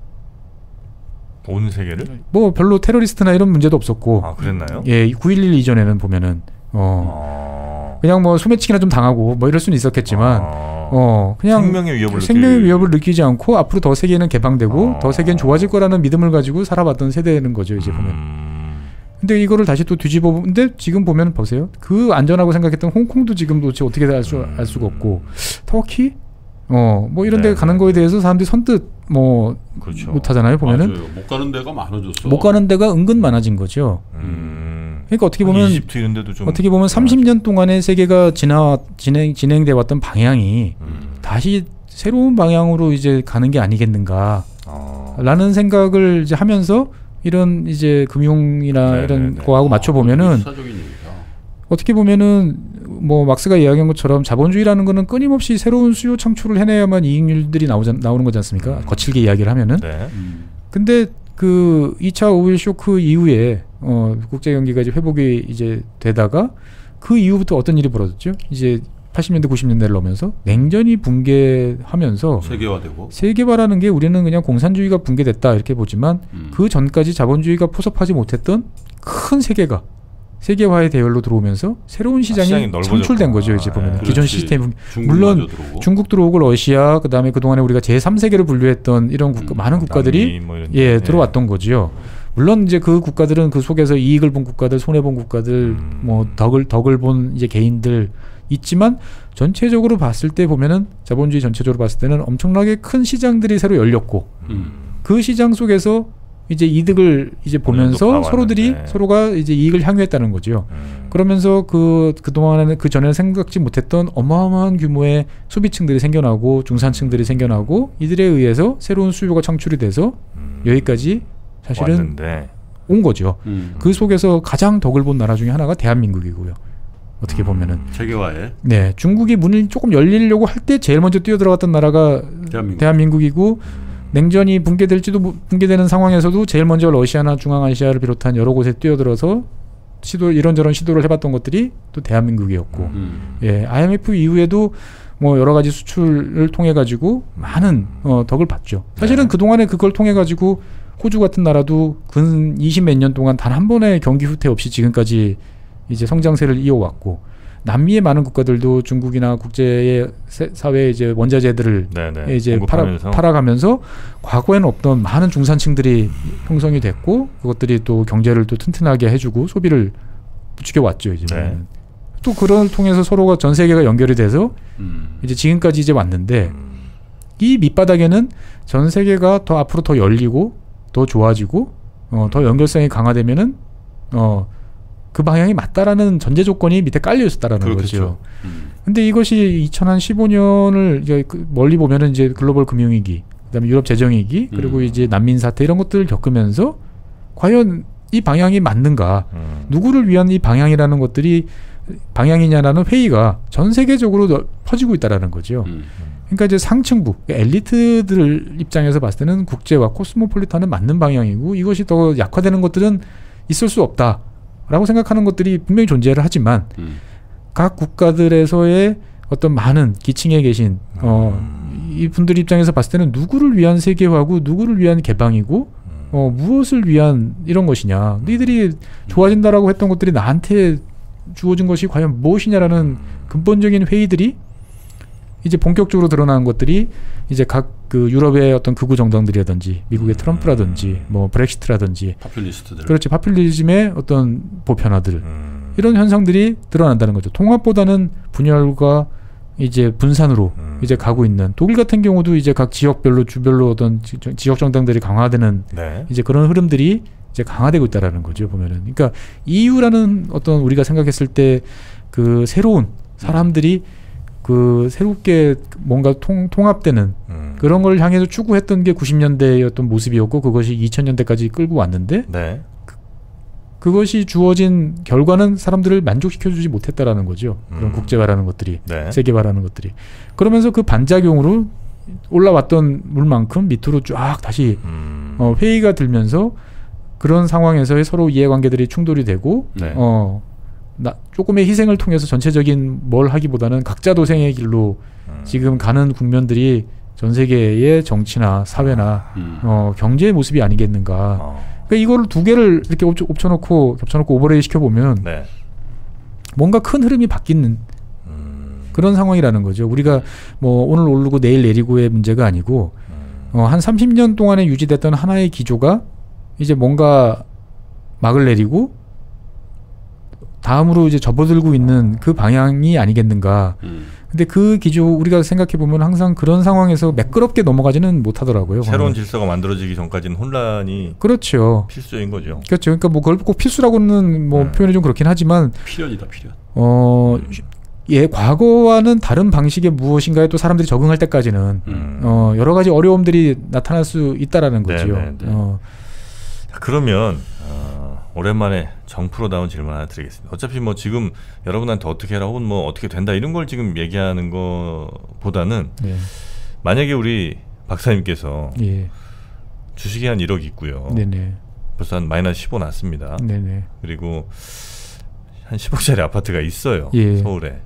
온 세계를? 뭐 별로 테러리스트나 이런 문제도 없었고. 그랬나요? 9.11 이전에는 보면은 그냥 뭐 소매치기나 좀 당하고 뭐 이럴 수는 있었겠지만 그냥 생명의 위협을 느끼지 않고 앞으로 더 세계는 개방되고 더 세계는 좋아질 거라는 믿음을 가지고 살아봤던 세대는 거죠. 이제 보면. 근데 이거를 다시 또 뒤집어 보는데 지금 보면 보세요. 그 안전하고 생각했던 홍콩도 지금 도대체 어떻게 알 수가 없고 터키? 뭐 이런 데 가는 거에 대해서 사람들이 선뜻 뭐 못 하잖아요. 보면은 못 가는 데가 많아졌어. 못 가는 데가 은근 많아진 거죠. 그러니까 어떻게 보면 이집트 이런 데도 좀 30년 동안의 세계가 진행돼 왔던 방향이 다시 새로운 방향으로 이제 가는 게 아니겠는가라는 생각을 이제 하면서 이런 이제 금융이나 이런 거하고 맞춰 보면은 어떻게 보면은 뭐 막스가 이야기한 것처럼 자본주의라는 거는 끊임없이 새로운 수요 창출을 해내야만 이익률들이 나오는 거지 않습니까? 거칠게 이야기를 하면은. 근데 그 2차 오일 쇼크 이후에 국제 경기가 이제 회복이 이제 되다가 그 이후부터 어떤 일이 벌어졌죠? 이제 80년대 90년대를 넘으면서 냉전이 붕괴하면서 세계화라는 게 우리는 그냥 공산주의가 붕괴됐다 이렇게 보지만 그 전까지 자본주의가 포섭하지 못했던 큰 세계화의 대열로 들어오면서 새로운 시장이 창출된 거죠. 이제 보면 기존 시스템 물론 중국 들어오고 러시아 그다음에 그동안에 우리가 제3세계를 분류했던 이런 많은 국가들이 들어왔던 거죠. 물론 이제 그 국가들은 그 속에서 이익을 본 국가들, 손해 본 국가들, 뭐 덕을 본 이제 개인들 있지만 전체적으로 봤을 때 보면은 자본주의 전체적으로 봤을 때는 엄청나게 큰 시장들이 새로 열렸고 그 시장 속에서 이제 이득을 이제 보면서 서로가 이제 이익을 향유했다는 거죠. 그러면서 그동안에는 그 전에는 생각지 못했던 어마어마한 규모의 소비층들이 생겨나고 중산층들이 생겨나고 이들에 의해서 새로운 수요가 창출이 돼서 여기까지 사실은 왔는데. 온 거죠. 그 속에서 가장 덕을 본 나라 중에 하나가 대한민국이고요. 어떻게 보면은 세계화에 네, 중국이 문을 조금 열리려고 할 때 제일 먼저 뛰어들어갔던 나라가 대한민국이고 냉전이 붕괴되는 상황에서도 제일 먼저 러시아나 중앙아시아를 비롯한 여러 곳에 뛰어들어서 이런저런 시도를 해봤던 것들이 또 대한민국이었고, 예, IMF 이후에도 뭐 여러 가지 수출을 통해 가지고 많은 덕을 봤죠. 사실은 그 동안에 그걸 통해 가지고 호주 같은 나라도 근 20몇 년 동안 단 한 번의 경기 후퇴 없이 지금까지 이제 성장세를 이어왔고. 남미의 많은 국가들도 중국이나 국제 사회의 이제 원자재들을 이제 팔아가면서 과거에는 없던 많은 중산층들이 형성이 됐고 그것들이 또 경제를 또 튼튼하게 해주고 소비를 부추겨 왔죠. 이제 또 그런 통해서 서로가 전 세계가 연결이 돼서 이제 지금까지 이제 왔는데 이 밑바닥에는 전 세계가 더 앞으로 더 열리고 더 좋아지고 더 연결성이 강화되면은 그 방향이 맞다라는 전제 조건이 밑에 깔려 있었다라는 거죠. 근데 이것이 2015년을 이제 멀리 보면은 이제 글로벌 금융위기, 그다음에 유럽 재정위기, 그리고 이제 난민 사태 이런 것들을 겪으면서 과연 이 방향이 맞는가? 누구를 위한 이 방향이라는 것들이 방향이냐라는 회의가 전 세계적으로 퍼지고 있다라는 거죠. 그러니까 이제 상층부, 엘리트들 입장에서 봤을 때는 국제화, 코스모폴리탄은 맞는 방향이고 이것이 더 약화되는 것들은 있을 수 없다. 라고 생각하는 것들이 분명히 존재를 하지만 각 국가들에서의 어떤 많은 기층에 계신 이 분들 입장에서 봤을 때는 누구를 위한 세계화고 누구를 위한 개방이고 무엇을 위한 이런 것이냐, 너희들이 좋아진다라고 했던 것들이 나한테 주어진 것이 과연 무엇이냐라는 근본적인 회의들이 이제 본격적으로 드러나는 것들이 이제 각 그 유럽의 어떤 극우 정당들이라든지 미국의 트럼프라든지 뭐 브렉시트라든지 파퓰리스트들, 그렇지, 파퓰리즘의 어떤 보편화들 이런 현상들이 드러난다는 거죠. 통합보다는 분열과 이제 분산으로 이제 가고 있는 독일 같은 경우도 이제 각 지역별로 주별로 어떤 지역 정당들이 강화되는 이제 그런 흐름들이 이제 강화되고 있다라는 거죠. 보면은 그러니까 EU라는 어떤 우리가 생각했을 때 그 새로운 사람들이 그 새롭게 뭔가 통합되는 그런 걸 향해서 추구했던 게 90년대의 어떤 모습이었고 그것이 2000년대까지 끌고 왔는데 그것이 주어진 결과는 사람들을 만족시켜주지 못했다라는 거죠. 그런 국제화라는 것들이, 세계화라는 것들이. 그러면서 그 반작용으로 올라왔던 물만큼 밑으로 쫙 다시 회의가 들면서 그런 상황에서의 서로 이해관계들이 충돌이 되고 조금의 희생을 통해서 전체적인 뭘 하기보다는 각자 도생의 길로 지금 가는 국면들이 전 세계의 정치나 사회나 경제의 모습이 아니겠는가. 그러니까 이거를 두 개를 이렇게 겹쳐놓고 오버레이 시켜보면 뭔가 큰 흐름이 바뀌는 그런 상황이라는 거죠. 우리가 뭐 오늘 오르고 내일 내리고의 문제가 아니고 한 30년 동안에 유지됐던 하나의 기조가 이제 뭔가 막을 내리고 다음으로 이제 접어들고 있는 그 방향이 아니겠는가. 근데 그 기조 우리가 생각해 보면 항상 그런 상황에서 매끄럽게 넘어가지는 못하더라고요. 새로운 질서가 만들어지기 전까지는 혼란이 그렇죠. 필수인 거죠. 그렇죠. 그러니까 뭐 그걸 꼭 필수라고는 뭐 표현이 좀 그렇긴 하지만 필연이다, 필연. 예, 과거와는 다른 방식의 무엇인가에 또 사람들이 적응할 때까지는 여러 가지 어려움들이 나타날 수 있다라는 거죠. 그러면 오랜만에 정프로다운 질문 하나 드리겠습니다. 어차피 뭐 지금 여러분한테 어떻게 해라 혹은 뭐 어떻게 된다 이런 걸 지금 얘기하는 거보다는 만약에 우리 박사님께서 주식이 한 1억 있고요. 벌써 한 마이너스 15 났습니다. 그리고 한 10억짜리 아파트가 있어요. 서울에.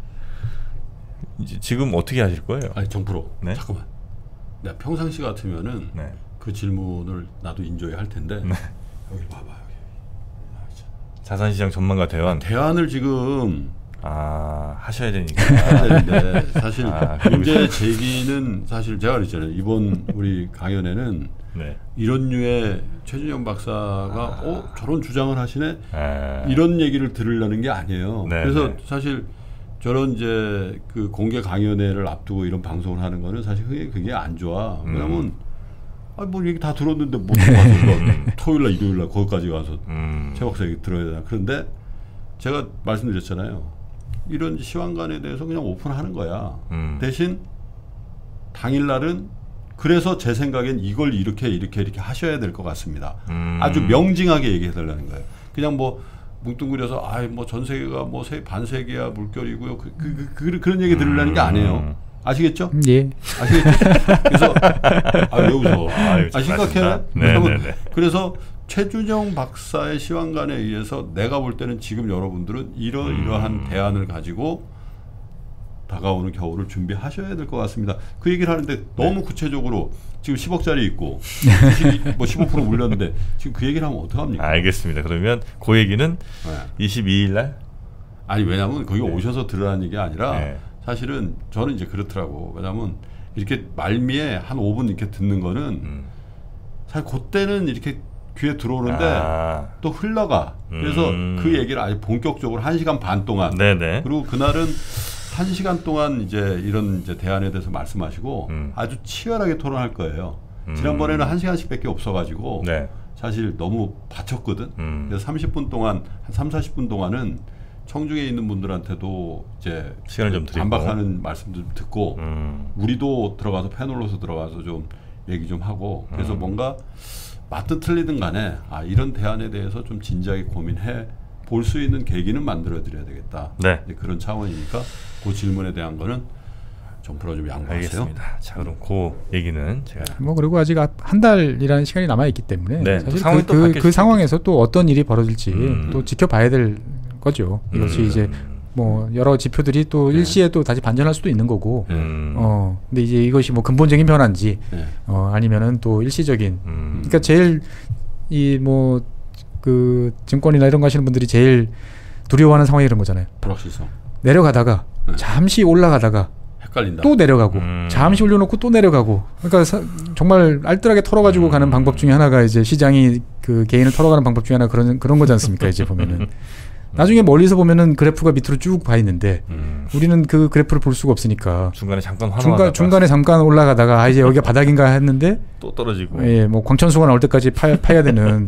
지금 어떻게 하실 거예요? 아니 정프로 잠깐만. 내가 평상시 같으면은 그 질문을 나도 인조해 할 텐데 여기 봐봐. 자산시장 전망가 대안을 지금 하셔야 되니까. 되는데 사실 문제 제기는 사실 제가 그랬잖아요. 이번 우리 강연에는 네. 이런 류의 최준영 박사가 저런 주장을 하시네 이런 얘기를 들으려는 게 아니에요. 네, 그래서 네. 사실 저런 이제 그 공개 강연회를 앞두고 이런 방송을 하는 거는 사실 그게 안 좋아. 왜냐면 뭐 얘기 다 들었는데 뭐 토요일날 일요일날 거기까지 가서 최 박사 얘기 들어야 되나. 그런데 제가 말씀드렸잖아요. 이런 시황관에 대해서 그냥 오픈하는 거야. 대신 당일날은 그래서 제 생각엔 이걸 이렇게 하셔야 될 것 같습니다. 아주 명징하게 얘기해달라는 거예요. 그냥 뭐 뭉뚱그려서 뭐 전 세계가 뭐 반세기야 물결이고요. 그런 얘기 들으려는 게 아니에요. 아시겠죠? 예. 아시겠죠? 그래서 왜 웃어? 심각해? 그래서 최준영 박사의 시황관에 의해서 내가 볼 때는 지금 여러분들은 이러한 대안을 가지고 다가오는 겨울을 준비하셔야 될 것 같습니다. 그 얘기를 하는데 너무 구체적으로 지금 10억짜리 있고 15% 물렸는데 지금 그 얘기를 하면 어떡합니까? 알겠습니다. 그러면 그 얘기는 22일 날? 아니 왜냐면 거기 오셔서 들으라는 얘기 아니라 사실은 저는 이제 그렇더라고. 왜냐면 이렇게 말미에 한 5분 이렇게 듣는 거는 사실 그때는 이렇게 귀에 들어오는데 또 흘러가. 그래서 그 얘기를 아주 본격적으로 1시간 반 동안 그리고 그날은 1시간 동안 이제 이런 이제 대안에 대해서 말씀하시고 아주 치열하게 토론할 거예요. 지난번에는 1시간씩밖에 없어가지고 사실 너무 바쳤거든. 그래서 30분 동안 한 30, 40분 동안은 청중에 있는 분들한테도 이제 시간을 좀 드리고 반박하는 말씀도 듣고 우리도 들어가서 패널로서 들어가서 좀 얘기 좀 하고 그래서 뭔가 맞든 틀리든 간에 이런 대안에 대해서 좀 진지하게 고민해 볼 수 있는 계기는 만들어 드려야 되겠다. 그런 차원이니까 그 질문에 대한 거는 정프로 좀 양보하세요. 알겠습니다. 자 그럼 그 얘기는 제가 그리고 아직 한 달이라는 시간이 남아 있기 때문에 사실 그 상황에서 또 어떤 일이 벌어질지 또 지켜봐야 될 거죠. 이것이 이제 뭐 여러 지표들이 또 일시에 또 다시 반전할 수도 있는 거고. 근데 이제 이것이 뭐 근본적인 변화인지 아니면은 또 일시적인. 그러니까 제일 그 증권이나 이런 거 하시는 분들이 제일 두려워하는 상황이 이런 거잖아요. 불확실성. 내려가다가 잠시 올라가다가 헷갈린다. 또 내려가고 잠시 올려놓고 또 내려가고. 그러니까 정말 알뜰하게 털어가지고 가는 방법 중에 하나가 이제 시장이 그 개인을 털어가는 방법 중에 하나 그런 거지 않습니까? 이제 보면은. 나중에 멀리서 보면은 그래프가 밑으로 쭉 가 있는데 우리는 그 그래프를 볼 수가 없으니까 중간에 잠깐 올라가다가 이제 여기가 바닥인가 했는데 또 떨어지고 뭐 광천수가 나올 때까지 파야 되는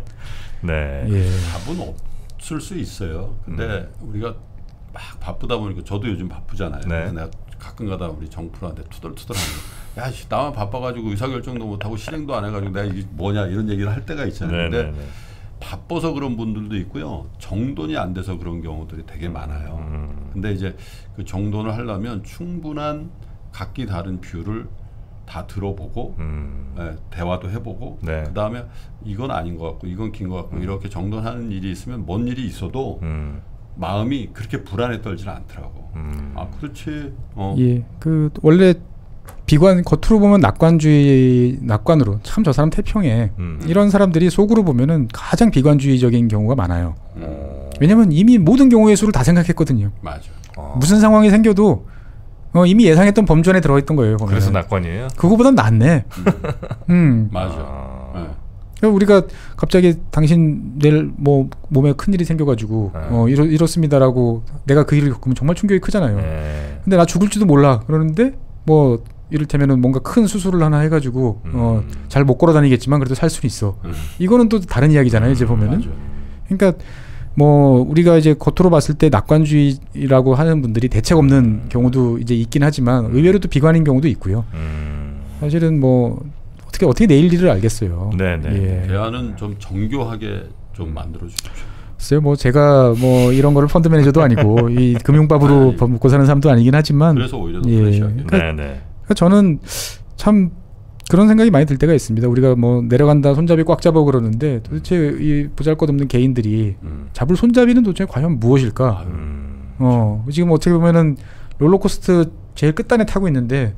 답은 없을 수 있어요. 근데 우리가 막 바쁘다 보니까 저도 요즘 바쁘잖아요. 내가 가끔가다 우리 정프로한테 투덜투덜하는 거. 야, 나만 바빠가지고 의사결정도 못하고 실행도 안 해가지고 내가 이게 뭐냐 이런 얘기를 할 때가 있잖아요. 근데 바빠서 그런 분들도 있고요. 정돈이 안 돼서 그런 경우들이 되게 많아요. 근데 이제 그 정돈을 하려면 충분한 각기 다른 뷰를 다 들어보고 대화도 해보고 그 다음에 이건 아닌 것 같고 이건 긴 것 같고 이렇게 정돈하는 일이 있으면 뭔 일이 있어도 마음이 그렇게 불안에 떨지는 않더라고. 그렇지. 그 원래 비관 겉으로 보면 낙관으로 참 저 사람 태평해 이런 사람들이 속으로 보면은 가장 비관주의적인 경우가 많아요. 왜냐면 이미 모든 경우의 수를 다 생각했거든요. 맞아. 무슨 상황이 생겨도 이미 예상했던 범주 안에 들어있던 거예요. 보면. 그래서 낙관이에요? 그거보단 낫네. 맞아. 우리가 갑자기 당신 내일 뭐 몸에 큰일이 생겨가지고 이렇습니다라고 내가 그 일을 겪으면 정말 충격이 크잖아요. 근데 나 죽을지도 몰라 그러는데 뭐 이를테면은 뭔가 큰 수술을 하나 해가지고 잘 못 걸어 다니겠지만 그래도 살 수는 있어. 이거는 또 다른 이야기잖아요. 이제 보면은. 그러니까 뭐 우리가 이제 겉으로 봤을 때 낙관주의라고 하는 분들이 대책 없는 경우도 이제 있긴 하지만 의외로 또 비관인 경우도 있고요. 사실은 뭐 어떻게 내일 일을 알겠어요. 대안은 좀 정교하게 좀 만들어 주십시오. 글쎄요, 뭐 제가 뭐 이런 거를 펀드 매니저도 아니고 이 금융밥으로 먹고 사는 사람도 아니긴 하지만 그래서 오히려 더 프레시하게. 그러니까 저는 참 그런 생각이 많이 들 때가 있습니다. 우리가 뭐 내려간다 손잡이 꽉 잡아 그러는데 도대체 이 보잘것없는 개인들이 잡을 손잡이는 도대체 과연 무엇일까? 지금 어떻게 보면은 롤러코스터 제일 끝단에 타고 있는데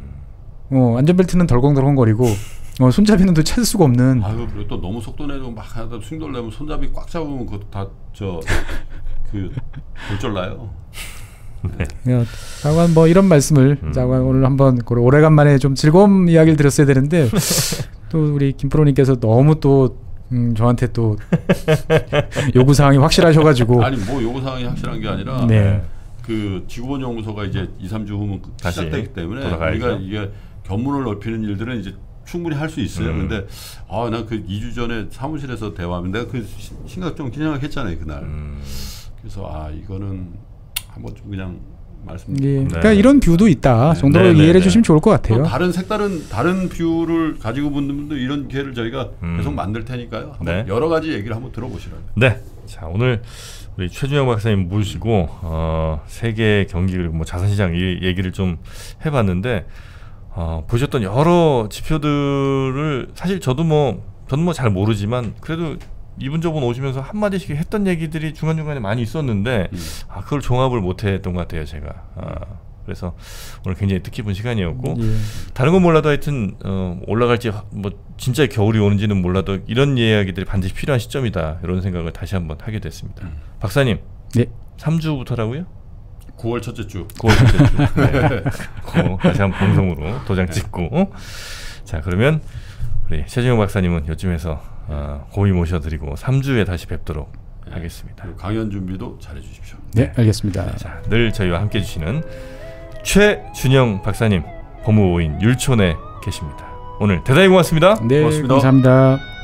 안전벨트는 덜컹덜컹거리고 손잡이는 또 찾을 수가 없는. 그리고 또 너무 속도 내고 막 하다 스윙돌 내면 손잡이 꽉 잡으면 그것도 다 골절나요. 네. 장관 뭐 이런 말씀을 장관 오늘 한번 오래간만에 좀 즐거운 이야기를 들었어야 되는데 또 우리 김프로님께서 너무 또 저한테 또 요구 사항이 확실하셔가지고 아니 뭐 요구 사항이 확실한 게 아니라 네. 그 지구본 연구소가 이제 2-3주 후면 시작되기 때문에 우리가 이게 견문을 넓히는 일들은 이제 충분히 할 수 있어요. 근데 난 그 2주 전에 사무실에서 대화하면 내가 그 심각 좀 긴장했잖아요 그날. 그래서 이거는 한번 좀 그냥 말씀드립니다. 예. 그러니까 이런 뷰도 있다 정도로 이해해 주시면 좋을 것 같아요. 다른 색다른 다른 뷰를 가지고 본 분들 이런 기회를 저희가 계속 만들 테니까요. 네. 여러 가지 얘기를 한번 들어보시라고요. 네. 자 오늘 우리 최준영 박사님 모시고 세계 경기 그리고 뭐 자산시장 이 얘기를 좀 해봤는데 보셨던 여러 지표들을 사실 저는 뭐 잘 모르지만 그래도 이분 저분 오시면서 한마디씩 했던 얘기들이 중간중간에 많이 있었는데 그걸 종합을 못했던 것 같아요 제가. 그래서 오늘 굉장히 뜻깊은 시간이었고 다른 건 몰라도 하여튼 올라갈지 뭐 진짜 겨울이 오는지는 몰라도 이런 이야기들이 반드시 필요한 시점이다 이런 생각을 다시 한번 하게 됐습니다. 박사님, 네. 3주부터라고요? 9월 첫째 주. 9월 첫째 주. 네. 다시 한번 방송으로 도장 찍고. 자 그러면 우리 최준영 박사님은 요즘에서 고위 모셔드리고 3주에 다시 뵙도록 하겠습니다. 강연 준비도 잘해 주십시오. 네, 알겠습니다. 자, 늘 저희와 함께 해주시는 최준영 박사님 법무부인 율촌에 계십니다. 오늘 대단히 고맙습니다. 네, 고맙습니다. 감사합니다.